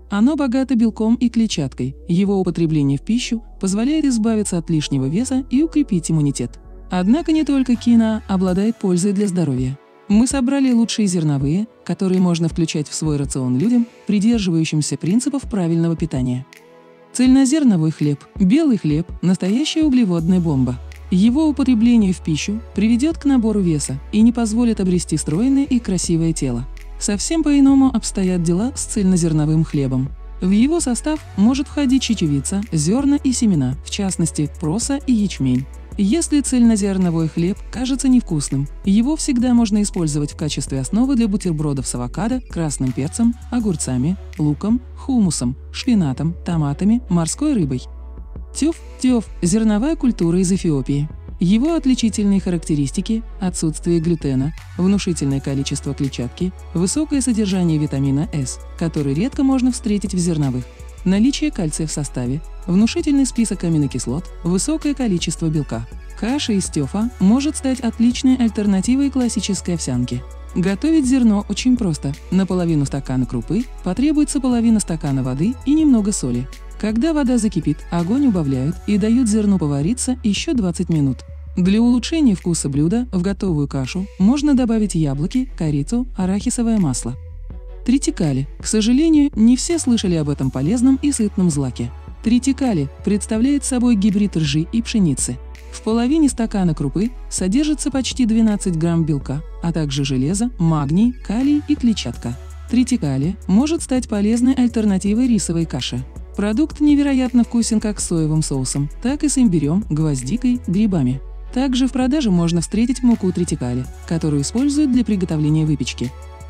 Speaker 2: Оно богато белком и клетчаткой, его употребление в пищу позволяет избавиться от лишнего веса и укрепить иммунитет. Однако не только киноа обладает пользой для здоровья. Мы собрали лучшие зерновые, которые можно включать в свой рацион людям, придерживающимся принципов правильного питания. Цельнозерновой хлеб, белый хлеб – настоящая углеводная бомба. Его употребление в пищу приведет к набору веса и не позволит обрести стройное и красивое тело. Совсем по-иному обстоят дела с цельнозерновым хлебом. В его состав может входить чечевица, зерна и семена, в частности, проса и ячмень. Если цельнозерновой хлеб кажется невкусным, его всегда можно использовать в качестве основы для бутербродов с авокадо, красным перцем, огурцами, луком, хумусом, шпинатом, томатами, морской рыбой. Тёф – тёф – зерновая культура из Эфиопии. Его отличительные характеристики – отсутствие глютена, внушительное количество клетчатки, высокое содержание витамина С, который редко можно встретить в зерновых, наличие кальция в составе, внушительный список аминокислот, высокое количество белка. Каша из тёфа может стать отличной альтернативой классической овсянке. Готовить зерно очень просто. На половину стакана крупы потребуется половина стакана воды и немного соли. Когда вода закипит, огонь убавляют и дают зерну повариться еще двадцать минут. Для улучшения вкуса блюда в готовую кашу можно добавить яблоки, корицу, арахисовое масло. Тритикали. К сожалению, не все слышали об этом полезном и сытном злаке. Тритикали представляет собой гибрид ржи и пшеницы. В половине стакана крупы содержится почти двенадцать грамм белка, а также железо, магний, калий и клетчатка. Тритикали может стать полезной альтернативой рисовой каше. Продукт невероятно вкусен как с соевым соусом, так и с имбирем, гвоздикой, грибами. Также в продаже можно встретить муку тритикали, которую используют для приготовления выпечки.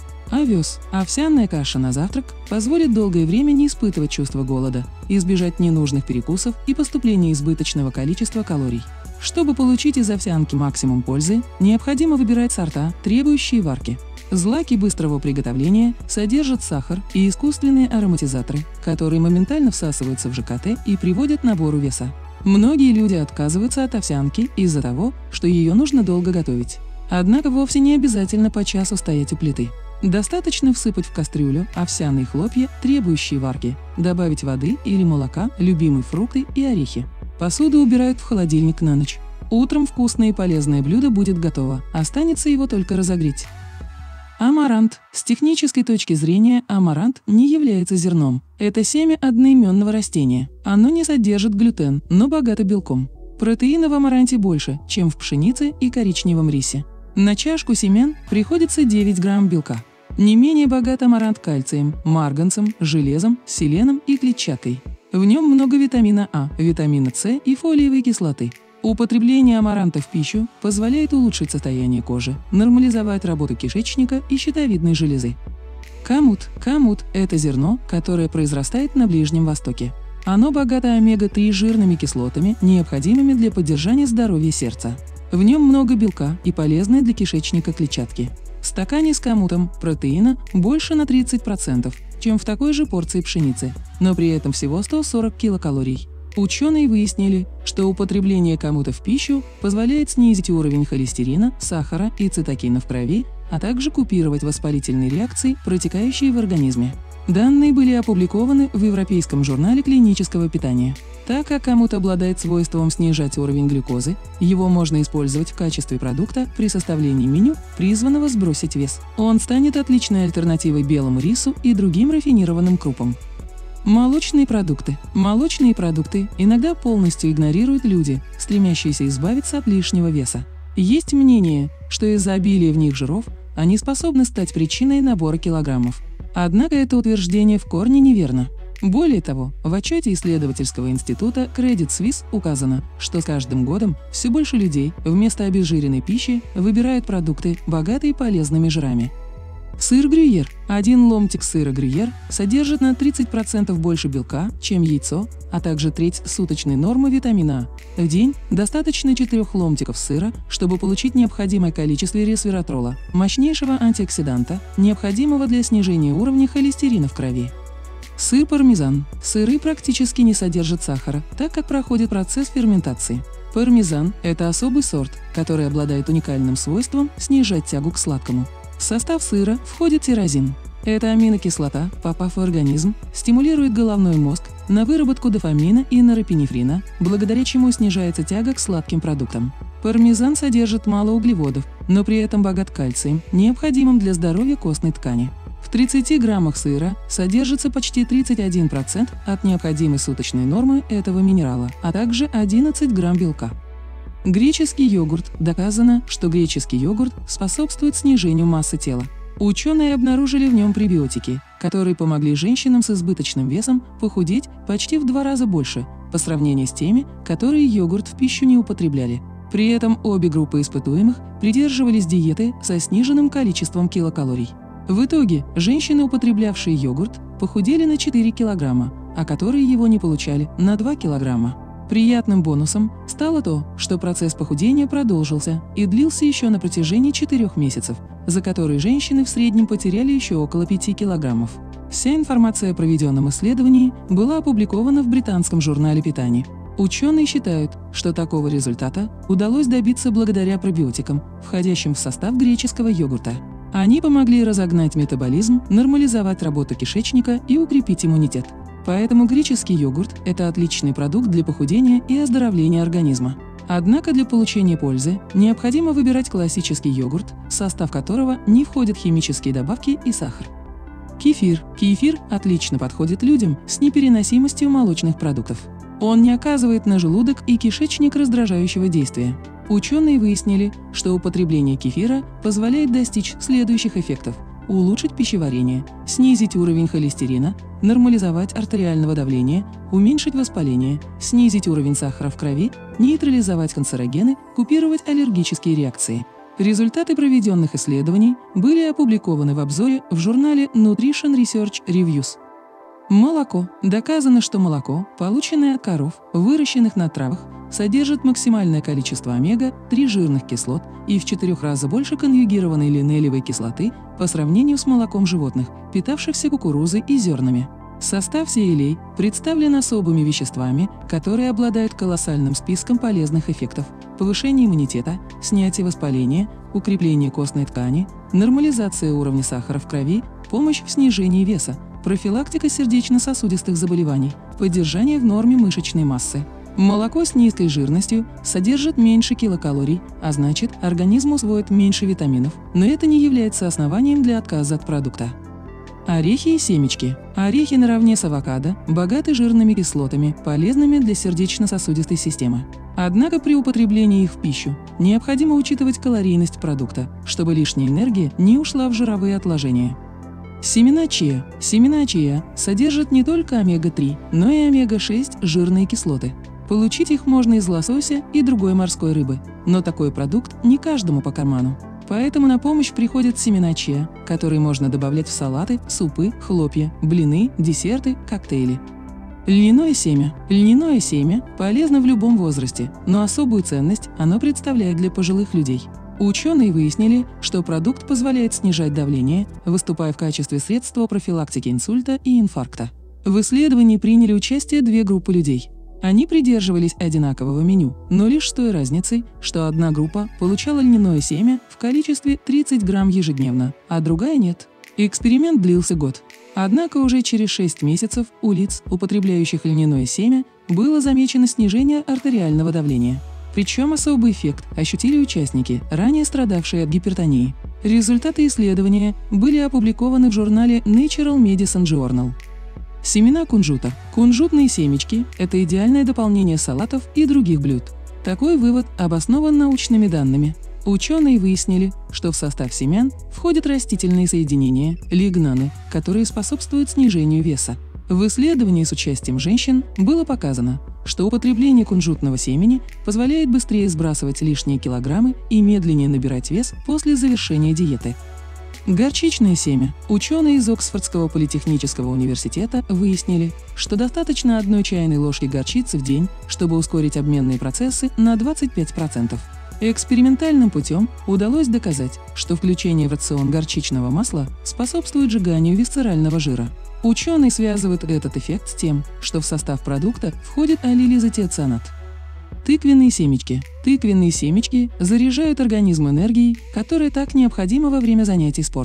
Speaker 2: Овес – овсяная каша на завтрак позволит долгое время не испытывать чувство голода, избежать ненужных перекусов и поступления избыточного количества калорий. Чтобы получить из овсянки максимум пользы, необходимо выбирать сорта, требующие варки. Злаки быстрого приготовления содержат сахар и искусственные ароматизаторы, которые моментально всасываются в ЖКТ и приводят к набору веса. Многие люди отказываются от овсянки из-за того, что ее нужно долго готовить. Однако вовсе не обязательно по часу стоять у плиты. Достаточно всыпать в кастрюлю овсяные хлопья, требующие варки, добавить воды или молока, любимые фрукты и орехи. Посуду убирают в холодильник на ночь. Утром вкусное и полезное блюдо будет готово, останется его только разогреть. Амарант. С технической точки зрения амарант не является зерном. Это семя одноименного растения. Оно не содержит глютен, но богато белком. Протеина в амаранте больше, чем в пшенице и коричневом рисе. На чашку семян приходится девять грамм белка. Не менее богат амарант кальцием, марганцем, железом, селеном и клетчаткой. В нем много витамина А, витамина С и фолиевой кислоты. Употребление амаранта в пищу позволяет улучшить состояние кожи, нормализовать работу кишечника и щитовидной железы. Камут. Камут – это зерно, которое произрастает на Ближнем Востоке. Оно богато омега три жирными кислотами, необходимыми для поддержания здоровья сердца. В нем много белка и полезной для кишечника клетчатки. В стакане с камутом протеина больше на тридцать процентов, чем в такой же порции пшеницы, но при этом всего сто сорок килокалорий. Ученые выяснили, что употребление камута в пищу позволяет снизить уровень холестерина, сахара и цитокина в крови, а также купировать воспалительные реакции, протекающие в организме. Данные были опубликованы в Европейском журнале клинического питания. Так как камут обладает свойством снижать уровень глюкозы, его можно использовать в качестве продукта при составлении меню, призванного сбросить вес. Он станет отличной альтернативой белому рису и другим рафинированным крупам. Молочные продукты. Молочные продукты иногда полностью игнорируют люди, стремящиеся избавиться от лишнего веса. Есть мнение, что из-за обилия в них жиров они способны стать причиной набора килограммов. Однако это утверждение в корне неверно. Более того, в отчете исследовательского института Credit Suisse указано, что с каждым годом все больше людей вместо обезжиренной пищи выбирают продукты, богатые полезными жирами. Сыр грюйер. Один ломтик сыра грюйер содержит на тридцать процентов больше белка, чем яйцо, а также треть суточной нормы витамина А. В день достаточно четырёх ломтиков сыра, чтобы получить необходимое количество ресвератрола, мощнейшего антиоксиданта, необходимого для снижения уровня холестерина в крови. Сыр пармезан. Сыры практически не содержат сахара, так как проходит процесс ферментации. Пармезан – это особый сорт, который обладает уникальным свойством снижать тягу к сладкому. В состав сыра входит тирозин. Эта аминокислота, попав в организм, стимулирует головной мозг на выработку дофамина и норопинефрина, благодаря чему снижается тяга к сладким продуктам. Пармезан содержит мало углеводов, но при этом богат кальцием, необходимым для здоровья костной ткани. В тридцати граммах сыра содержится почти тридцать один процент от необходимой суточной нормы этого минерала, а также одиннадцать грамм белка. Греческий йогурт. Доказано, что греческий йогурт способствует снижению массы тела. Ученые обнаружили в нем пребиотики, которые помогли женщинам с избыточным весом похудеть почти в два раза больше по сравнению с теми, которые йогурт в пищу не употребляли. При этом обе группы испытуемых придерживались диеты со сниженным количеством килокалорий. В итоге женщины, употреблявшие йогурт, похудели на четыре килограмма, а которые его не получали – на два килограмма. Приятным бонусом стало то, что процесс похудения продолжился и длился еще на протяжении четырёх месяцев, за которые женщины в среднем потеряли еще около пяти килограммов. Вся информация о проведенном исследовании была опубликована в британском журнале питания. Ученые считают, что такого результата удалось добиться благодаря пробиотикам, входящим в состав греческого йогурта. Они помогли разогнать метаболизм, нормализовать работу кишечника и укрепить иммунитет. Поэтому греческий йогурт – это отличный продукт для похудения и оздоровления организма. Однако для получения пользы необходимо выбирать классический йогурт, в состав которого не входят химические добавки и сахар. Кефир. Кефир отлично подходит людям с непереносимостью молочных продуктов. Он не оказывает на желудок и кишечник раздражающего действия. Ученые выяснили, что употребление кефира позволяет достичь следующих эффектов: улучшить пищеварение, снизить уровень холестерина, нормализовать артериального давления, уменьшить воспаление, снизить уровень сахара в крови, нейтрализовать канцерогены, купировать аллергические реакции. Результаты проведенных исследований были опубликованы в обзоре в журнале Nutrition Research Reviews. Молоко. Доказано, что молоко, полученное от коров, выращенных на травах, содержит максимальное количество омега три жирных кислот и в четырех раза больше конъюгированной линолевой кислоты по сравнению с молоком животных, питавшихся кукурузой и зернами. Состав сеялей представлен особыми веществами, которые обладают колоссальным списком полезных эффектов: повышение иммунитета, снятие воспаления, укрепление костной ткани, нормализация уровня сахара в крови, помощь в снижении веса, профилактика сердечно-сосудистых заболеваний, поддержание в норме мышечной массы. Молоко с низкой жирностью содержит меньше килокалорий, а значит, организм усвоит меньше витаминов, но это не является основанием для отказа от продукта. Орехи и семечки. Орехи наравне с авокадо богаты жирными кислотами, полезными для сердечно-сосудистой системы. Однако при употреблении их в пищу необходимо учитывать калорийность продукта, чтобы лишняя энергия не ушла в жировые отложения. Семена чиа. Семена чиа содержат не только омега три, но и омега шесть жирные кислоты. Получить их можно из лосося и другой морской рыбы, но такой продукт не каждому по карману. Поэтому на помощь приходят семена чиа, которые можно добавлять в салаты, супы, хлопья, блины, десерты, коктейли. Льняное семя. Льняное семя полезно в любом возрасте, но особую ценность оно представляет для пожилых людей. Ученые выяснили, что продукт позволяет снижать давление, выступая в качестве средства профилактики инсульта и инфаркта. В исследовании приняли участие две группы людей. Они придерживались одинакового меню, но лишь с той разницей, что одна группа получала льняное семя в количестве тридцать грамм ежедневно, а другая нет. Эксперимент длился год. Однако уже через шесть месяцев у лиц, употребляющих льняное семя, было замечено снижение артериального давления. Причем особый эффект ощутили участники, ранее страдавшие от гипертонии. Результаты исследования были опубликованы в журнале Natural Medicine Journal. Семена кунжута. Кунжутные семечки – это идеальное дополнение салатов и других блюд. Такой вывод обоснован научными данными. Ученые выяснили, что в состав семян входят растительные соединения – лигнаны, которые способствуют снижению веса. В исследовании с участием женщин было показано, что употребление кунжутного семени позволяет быстрее сбрасывать лишние килограммы и медленнее набирать вес после завершения диеты. Горчичное семя. Ученые из Оксфордского политехнического университета выяснили, что достаточно одной чайной ложки горчицы в день, чтобы ускорить обменные процессы на двадцать пять процентов. Экспериментальным путем удалось доказать, что включение в рацион горчичного масла способствует сжиганию висцерального жира. Ученые связывают этот эффект с тем, что в состав продукта входит аллилизотиоцианат. Тыквенные семечки. Тыквенные семечки заряжают организм энергией, которая так необходима во время занятий спортом.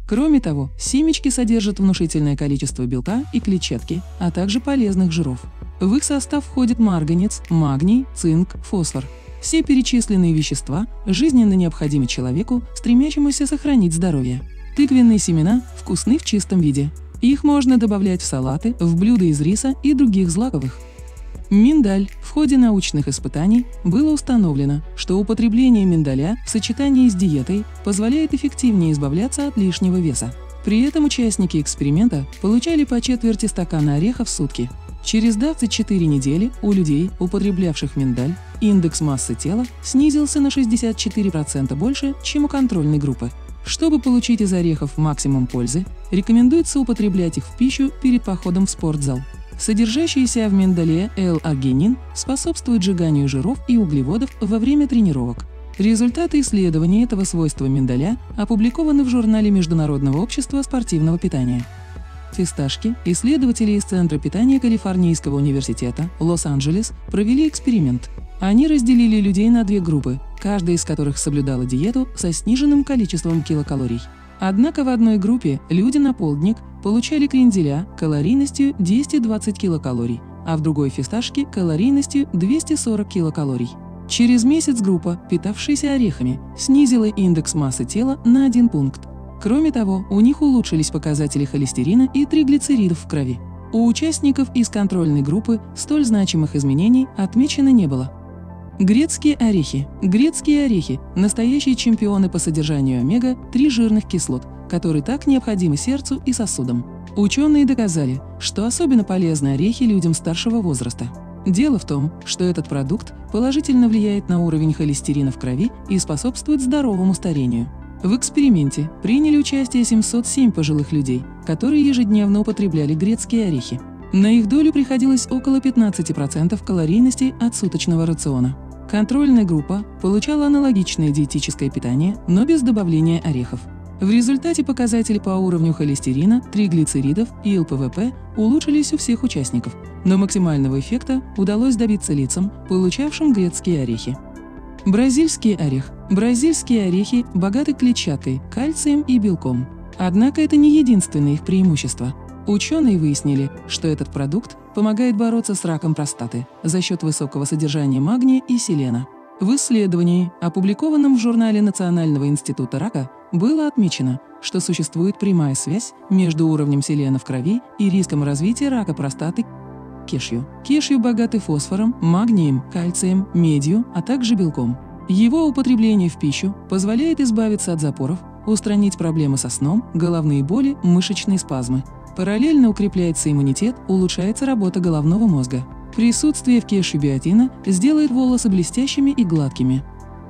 Speaker 2: Кроме того, семечки содержат внушительное количество белка и клетчатки, а также полезных жиров. В их состав входит марганец, магний, цинк, фосфор. Все перечисленные вещества жизненно необходимы человеку, стремящемуся сохранить здоровье. Тыквенные семена вкусны в чистом виде. Их можно добавлять в салаты, в блюда из риса и других злаковых. Миндаль. В ходе научных испытаний было установлено, что употребление миндаля в сочетании с диетой позволяет эффективнее избавляться от лишнего веса. При этом участники эксперимента получали по четверти стакана орехов в сутки. Через двадцать четыре недели у людей, употреблявших миндаль, индекс массы тела снизился на шестьдесят четыре процента больше, чем у контрольной группы. Чтобы получить из орехов максимум пользы, рекомендуется употреблять их в пищу перед походом в спортзал. Содержащийся в миндале L-аргинин способствует сжиганию жиров и углеводов во время тренировок. Результаты исследований этого свойства миндаля опубликованы в журнале Международного общества спортивного питания. Фисташки. Исследователи из Центра питания Калифорнийского университета, Лос-Анджелес, провели эксперимент. Они разделили людей на две группы, каждая из которых соблюдала диету со сниженным количеством килокалорий. Однако в одной группе люди на полдник получали кренделя калорийностью двести двадцать килокалорий, а в другой фисташки калорийностью двести сорок килокалорий. Через месяц группа, питавшаяся орехами, снизила индекс массы тела на один пункт. Кроме того, у них улучшились показатели холестерина и триглицеридов в крови. У участников из контрольной группы столь значимых изменений отмечено не было. Грецкие орехи. Грецкие орехи – настоящие чемпионы по содержанию омега три жирных кислот, которые так необходимы сердцу и сосудам. Ученые доказали, что особенно полезны орехи людям старшего возраста. Дело в том, что этот продукт положительно влияет на уровень холестерина в крови и способствует здоровому старению. В эксперименте приняли участие семьсот семь пожилых людей, которые ежедневно употребляли грецкие орехи. На их долю приходилось около пятнадцати процентов калорийности от суточного рациона. Контрольная группа получала аналогичное диетическое питание, но без добавления орехов. В результате показатели по уровню холестерина, триглицеридов и эл пэ вэ пэ улучшились у всех участников, но максимального эффекта удалось добиться лицам, получавшим грецкие орехи. Бразильский орех. Бразильские орехи богаты клетчаткой, кальцием и белком. Однако это не единственное их преимущество. Ученые выяснили, что этот продукт помогает бороться с раком простаты за счет высокого содержания магния и селена. В исследовании, опубликованном в журнале Национального института рака, было отмечено, что существует прямая связь между уровнем селена в крови и риском развития рака простаты. Кешью. Кешью богаты фосфором, магнием, кальцием, медью, а также белком. Его употребление в пищу позволяет избавиться от запоров, устранить проблемы со сном, головные боли, мышечные спазмы. Параллельно укрепляется иммунитет, улучшается работа головного мозга. Присутствие в кешью биотина сделает волосы блестящими и гладкими.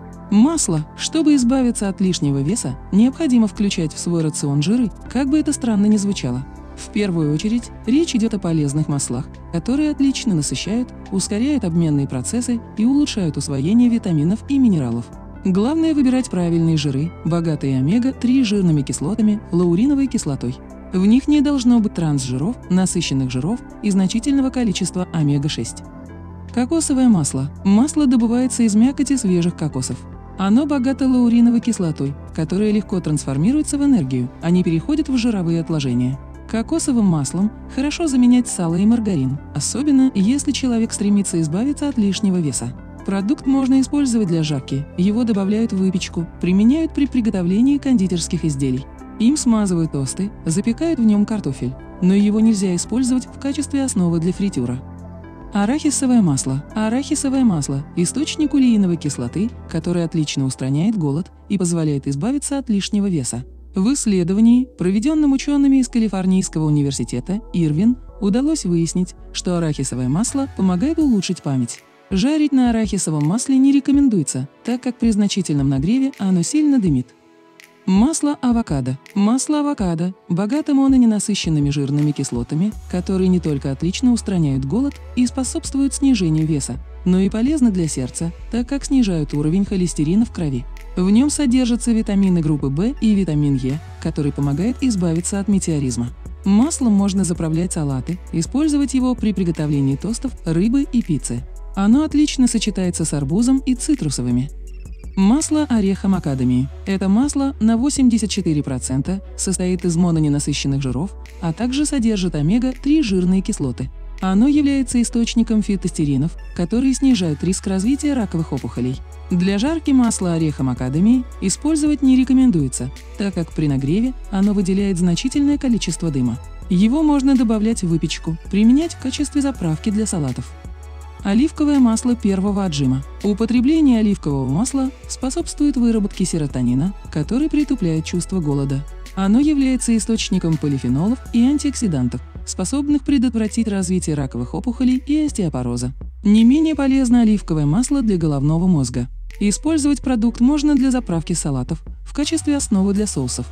Speaker 2: Масло. Чтобы избавиться от лишнего веса, необходимо включать в свой рацион жиры, как бы это странно ни звучало. В первую очередь, речь идет о полезных маслах, которые отлично насыщают, ускоряют обменные процессы и улучшают усвоение витаминов и минералов. Главное выбирать правильные жиры, богатые омега три жирными кислотами, лауриновой кислотой. В них не должно быть трансжиров, насыщенных жиров и значительного количества омега шесть. Кокосовое масло. Масло добывается из мякоти свежих кокосов. Оно богато лауриновой кислотой, которая легко трансформируется в энергию, а не переходит в жировые отложения. Кокосовым маслом хорошо заменять сало и маргарин, особенно если человек стремится избавиться от лишнего веса. Продукт можно использовать для жарки, его добавляют в выпечку, применяют при приготовлении кондитерских изделий. Им смазывают тосты, запекают в нем картофель, но его нельзя использовать в качестве основы для фритюра. Арахисовое масло. Арахисовое масло – источник улеиновой кислоты, который отлично устраняет голод и позволяет избавиться от лишнего веса. В исследовании, проведенном учеными из Калифорнийского университета, Ирвин, удалось выяснить, что арахисовое масло помогает улучшить память. Жарить на арахисовом масле не рекомендуется, так как при значительном нагреве оно сильно дымит. Масло авокадо. Масло авокадо богато мононенасыщенными жирными кислотами, которые не только отлично устраняют голод и способствуют снижению веса, но и полезны для сердца, так как снижают уровень холестерина в крови. В нем содержатся витамины группы В и витамин Е, который помогает избавиться от метеоризма. Маслом можно заправлять салаты, использовать его при приготовлении тостов, рыбы и пиццы. Оно отлично сочетается с арбузом и цитрусовыми. Масло ореха макадамии. Это масло на восемьдесят четыре процента состоит из мононенасыщенных жиров, а также содержит омега три жирные кислоты. Оно является источником фитостеринов, которые снижают риск развития раковых опухолей. Для жарки масла ореха макадамии использовать не рекомендуется, так как при нагреве оно выделяет значительное количество дыма. Его можно добавлять в выпечку, применять в качестве заправки для салатов. Оливковое масло первого отжима. Употребление оливкового масла способствует выработке серотонина, который притупляет чувство голода. Оно является источником полифенолов и антиоксидантов, способных предотвратить развитие раковых опухолей и остеопороза. Не менее полезно оливковое масло для головного мозга. Использовать продукт можно для заправки салатов, в качестве основы для соусов.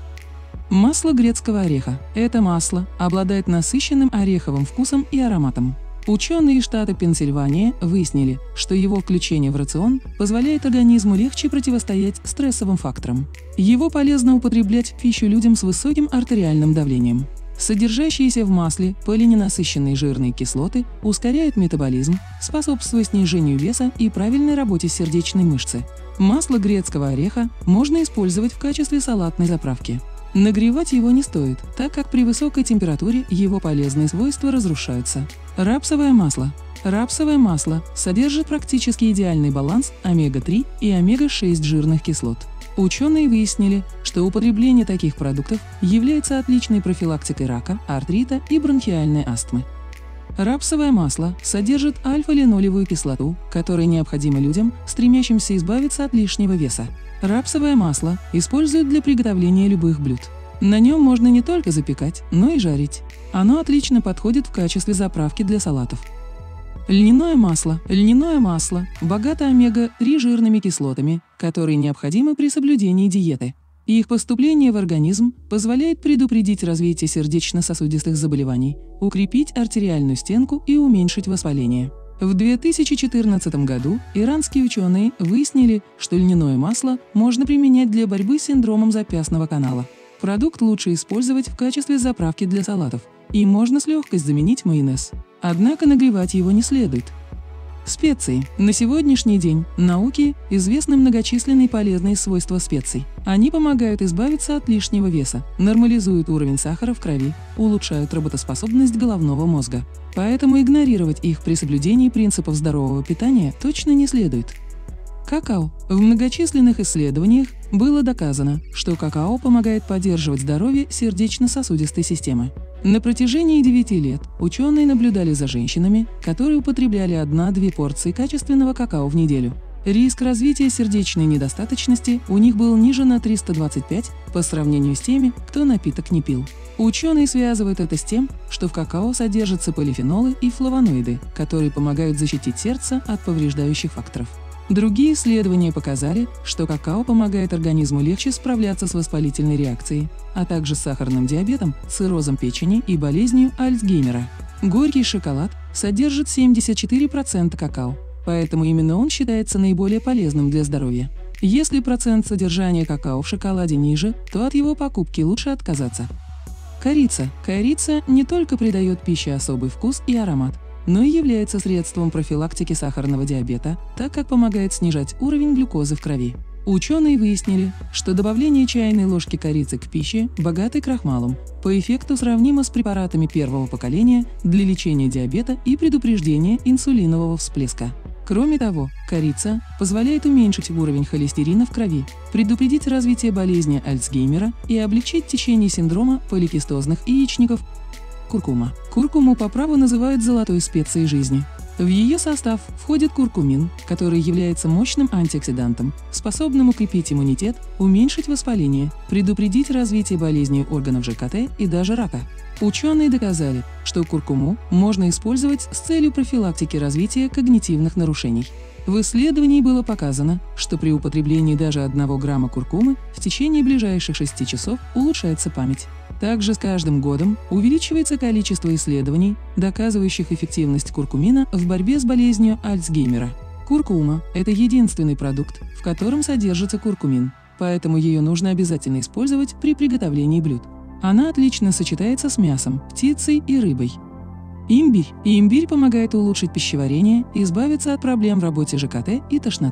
Speaker 2: Масло грецкого ореха. Это масло обладает насыщенным ореховым вкусом и ароматом. Ученые штата Пенсильвания выяснили, что его включение в рацион позволяет организму легче противостоять стрессовым факторам. Его полезно употреблять в пищу людям с высоким артериальным давлением. Содержащиеся в масле полиненасыщенные жирные кислоты ускоряют метаболизм, способствуя снижению веса и правильной работе сердечной мышцы. Масло грецкого ореха можно использовать в качестве салатной заправки. Нагревать его не стоит, так как при высокой температуре его полезные свойства разрушаются. Рапсовое масло. Рапсовое масло содержит практически идеальный баланс омега три и омега шесть жирных кислот. Ученые выяснили, что употребление таких продуктов является отличной профилактикой рака, артрита и бронхиальной астмы. Рапсовое масло содержит альфа-линолевую кислоту, которая необходима людям, стремящимся избавиться от лишнего веса. Рапсовое масло используют для приготовления любых блюд. На нем можно не только запекать, но и жарить. Оно отлично подходит в качестве заправки для салатов. Льняное масло. Льняное масло богато омега три жирными кислотами, которые необходимы при соблюдении диеты. Их поступление в организм позволяет предупредить развитие сердечно-сосудистых заболеваний, укрепить артериальную стенку и уменьшить воспаление. В две тысячи четырнадцатом году иранские ученые выяснили, что льняное масло можно применять для борьбы с синдромом запястного канала. Продукт лучше использовать в качестве заправки для салатов, и можно с легкостью заменить майонез. Однако нагревать его не следует. Специи. На сегодняшний день науке известны многочисленные полезные свойства специй. Они помогают избавиться от лишнего веса, нормализуют уровень сахара в крови, улучшают работоспособность головного мозга. Поэтому игнорировать их при соблюдении принципов здорового питания точно не следует. Какао. В многочисленных исследованиях было доказано, что какао помогает поддерживать здоровье сердечно-сосудистой системы. На протяжении девяти лет ученые наблюдали за женщинами, которые употребляли одна-две порции качественного какао в неделю. Риск развития сердечной недостаточности у них был ниже на триста двадцать пять по сравнению с теми, кто напиток не пил. Ученые связывают это с тем, что в какао содержатся полифенолы и флавоноиды, которые помогают защитить сердце от повреждающих факторов. Другие исследования показали, что какао помогает организму легче справляться с воспалительной реакцией, а также с сахарным диабетом, циррозом печени и болезнью Альцгеймера. Горький шоколад содержит семьдесят четыре процента какао, поэтому именно он считается наиболее полезным для здоровья. Если процент содержания какао в шоколаде ниже, то от его покупки лучше отказаться. Корица. Корица не только придает пище особый вкус и аромат, но и является средством профилактики сахарного диабета, так как помогает снижать уровень глюкозы в крови. Ученые выяснили, что добавление чайной ложки корицы к пище, богатой крахмалом, по эффекту сравнимо с препаратами первого поколения для лечения диабета и предупреждения инсулинового всплеска. Кроме того, корица позволяет уменьшить уровень холестерина в крови, предупредить развитие болезни Альцгеймера и облегчить течение синдрома поликистозных яичников. Куркума. Куркуму по праву называют золотой специей жизни. В ее состав входит куркумин, который является мощным антиоксидантом, способным укрепить иммунитет, уменьшить воспаление, предупредить развитие болезней органов ЖКТ и даже рака. Ученые доказали, что куркуму можно использовать с целью профилактики развития когнитивных нарушений. В исследовании было показано, что при употреблении даже одного грамма куркумы в течение ближайших шести часов улучшается память. Также с каждым годом увеличивается количество исследований, доказывающих эффективность куркумина в борьбе с болезнью Альцгеймера. Куркума – это единственный продукт, в котором содержится куркумин, поэтому ее нужно обязательно использовать при приготовлении блюд. Она отлично сочетается с мясом, птицей и рыбой. Имбирь. Имбирь помогает улучшить пищеварение и избавиться от проблем в работе ЖКТ и тошноты.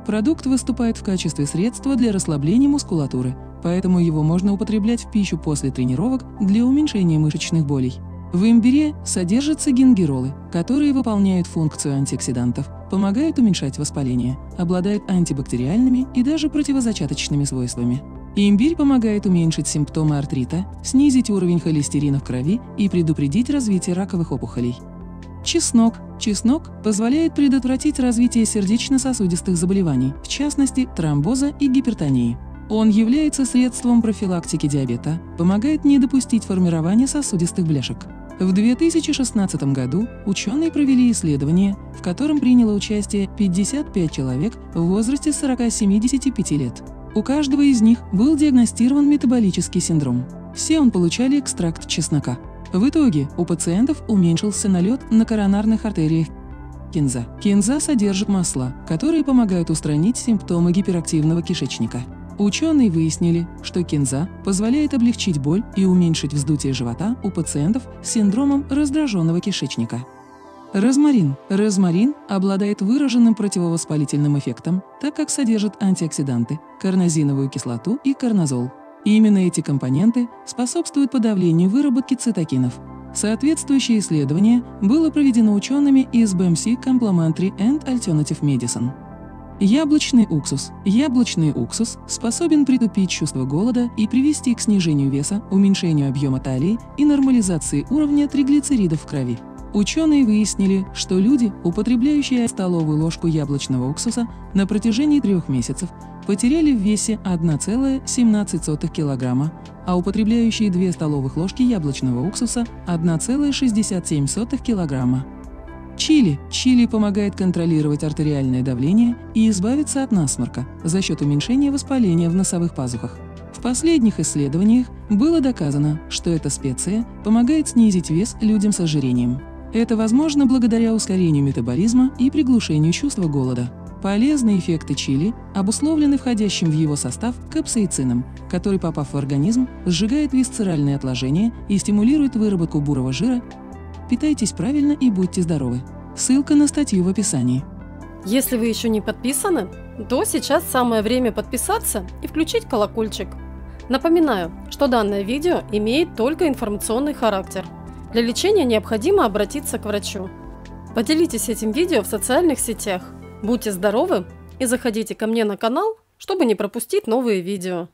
Speaker 2: Продукт выступает в качестве средства для расслабления мускулатуры, поэтому его можно употреблять в пищу после тренировок для уменьшения мышечных болей. В имбире содержатся гингеролы, которые выполняют функцию антиоксидантов, помогают уменьшать воспаление, обладают антибактериальными и даже противозачаточными свойствами. Имбирь помогает уменьшить симптомы артрита, снизить уровень холестерина в крови и предупредить развитие раковых опухолей. Чеснок. Чеснок позволяет предотвратить развитие сердечно-сосудистых заболеваний, в частности, тромбоза и гипертонии. Он является средством профилактики диабета, помогает не допустить формирования сосудистых бляшек. В две тысячи шестнадцатом году ученые провели исследование, в котором приняло участие пятьдесят пять человек в возрасте сорока-семидесяти пяти лет. У каждого из них был диагностирован метаболический синдром. Все он получали экстракт чеснока. В итоге у пациентов уменьшился налет на коронарных артериях. Кинза. Кинза содержит масла, которые помогают устранить симптомы гиперактивного кишечника. Ученые выяснили, что кинза позволяет облегчить боль и уменьшить вздутие живота у пациентов с синдромом раздраженного кишечника. Розмарин. Розмарин обладает выраженным противовоспалительным эффектом, так как содержит антиоксиданты, карнозиновую кислоту и карнозол. И именно эти компоненты способствуют подавлению выработки цитокинов. Соответствующее исследование было проведено учеными из би эм си Complementary and Alternative Medicine. Яблочный уксус. Яблочный уксус способен притупить чувство голода и привести к снижению веса, уменьшению объема талии и нормализации уровня триглицеридов в крови. Ученые выяснили, что люди, употребляющие столовую ложку яблочного уксуса на протяжении трех месяцев, потеряли в весе одна целая семнадцать сотых килограмма, а употребляющие две столовых ложки яблочного уксуса – одна целая шестьдесят семь сотых килограмма. Чили. Чили помогает контролировать артериальное давление и избавиться от насморка за счет уменьшения воспаления в носовых пазухах. В последних исследованиях было доказано, что эта специя помогает снизить вес людям с ожирением. Это возможно благодаря ускорению метаболизма и приглушению чувства голода. Полезные эффекты чили обусловлены входящим в его состав капсаицином, который, попав в организм, сжигает висцеральные отложения и стимулирует выработку бурого жира. Питайтесь правильно и будьте здоровы. Ссылка на статью в описании.
Speaker 1: Если вы еще не подписаны, то сейчас самое время подписаться и включить колокольчик. Напоминаю, что данное видео имеет только информационный характер. Для лечения необходимо обратиться к врачу. Поделитесь этим видео в социальных сетях. Будьте здоровы и заходите ко мне на канал, чтобы не пропустить новые видео.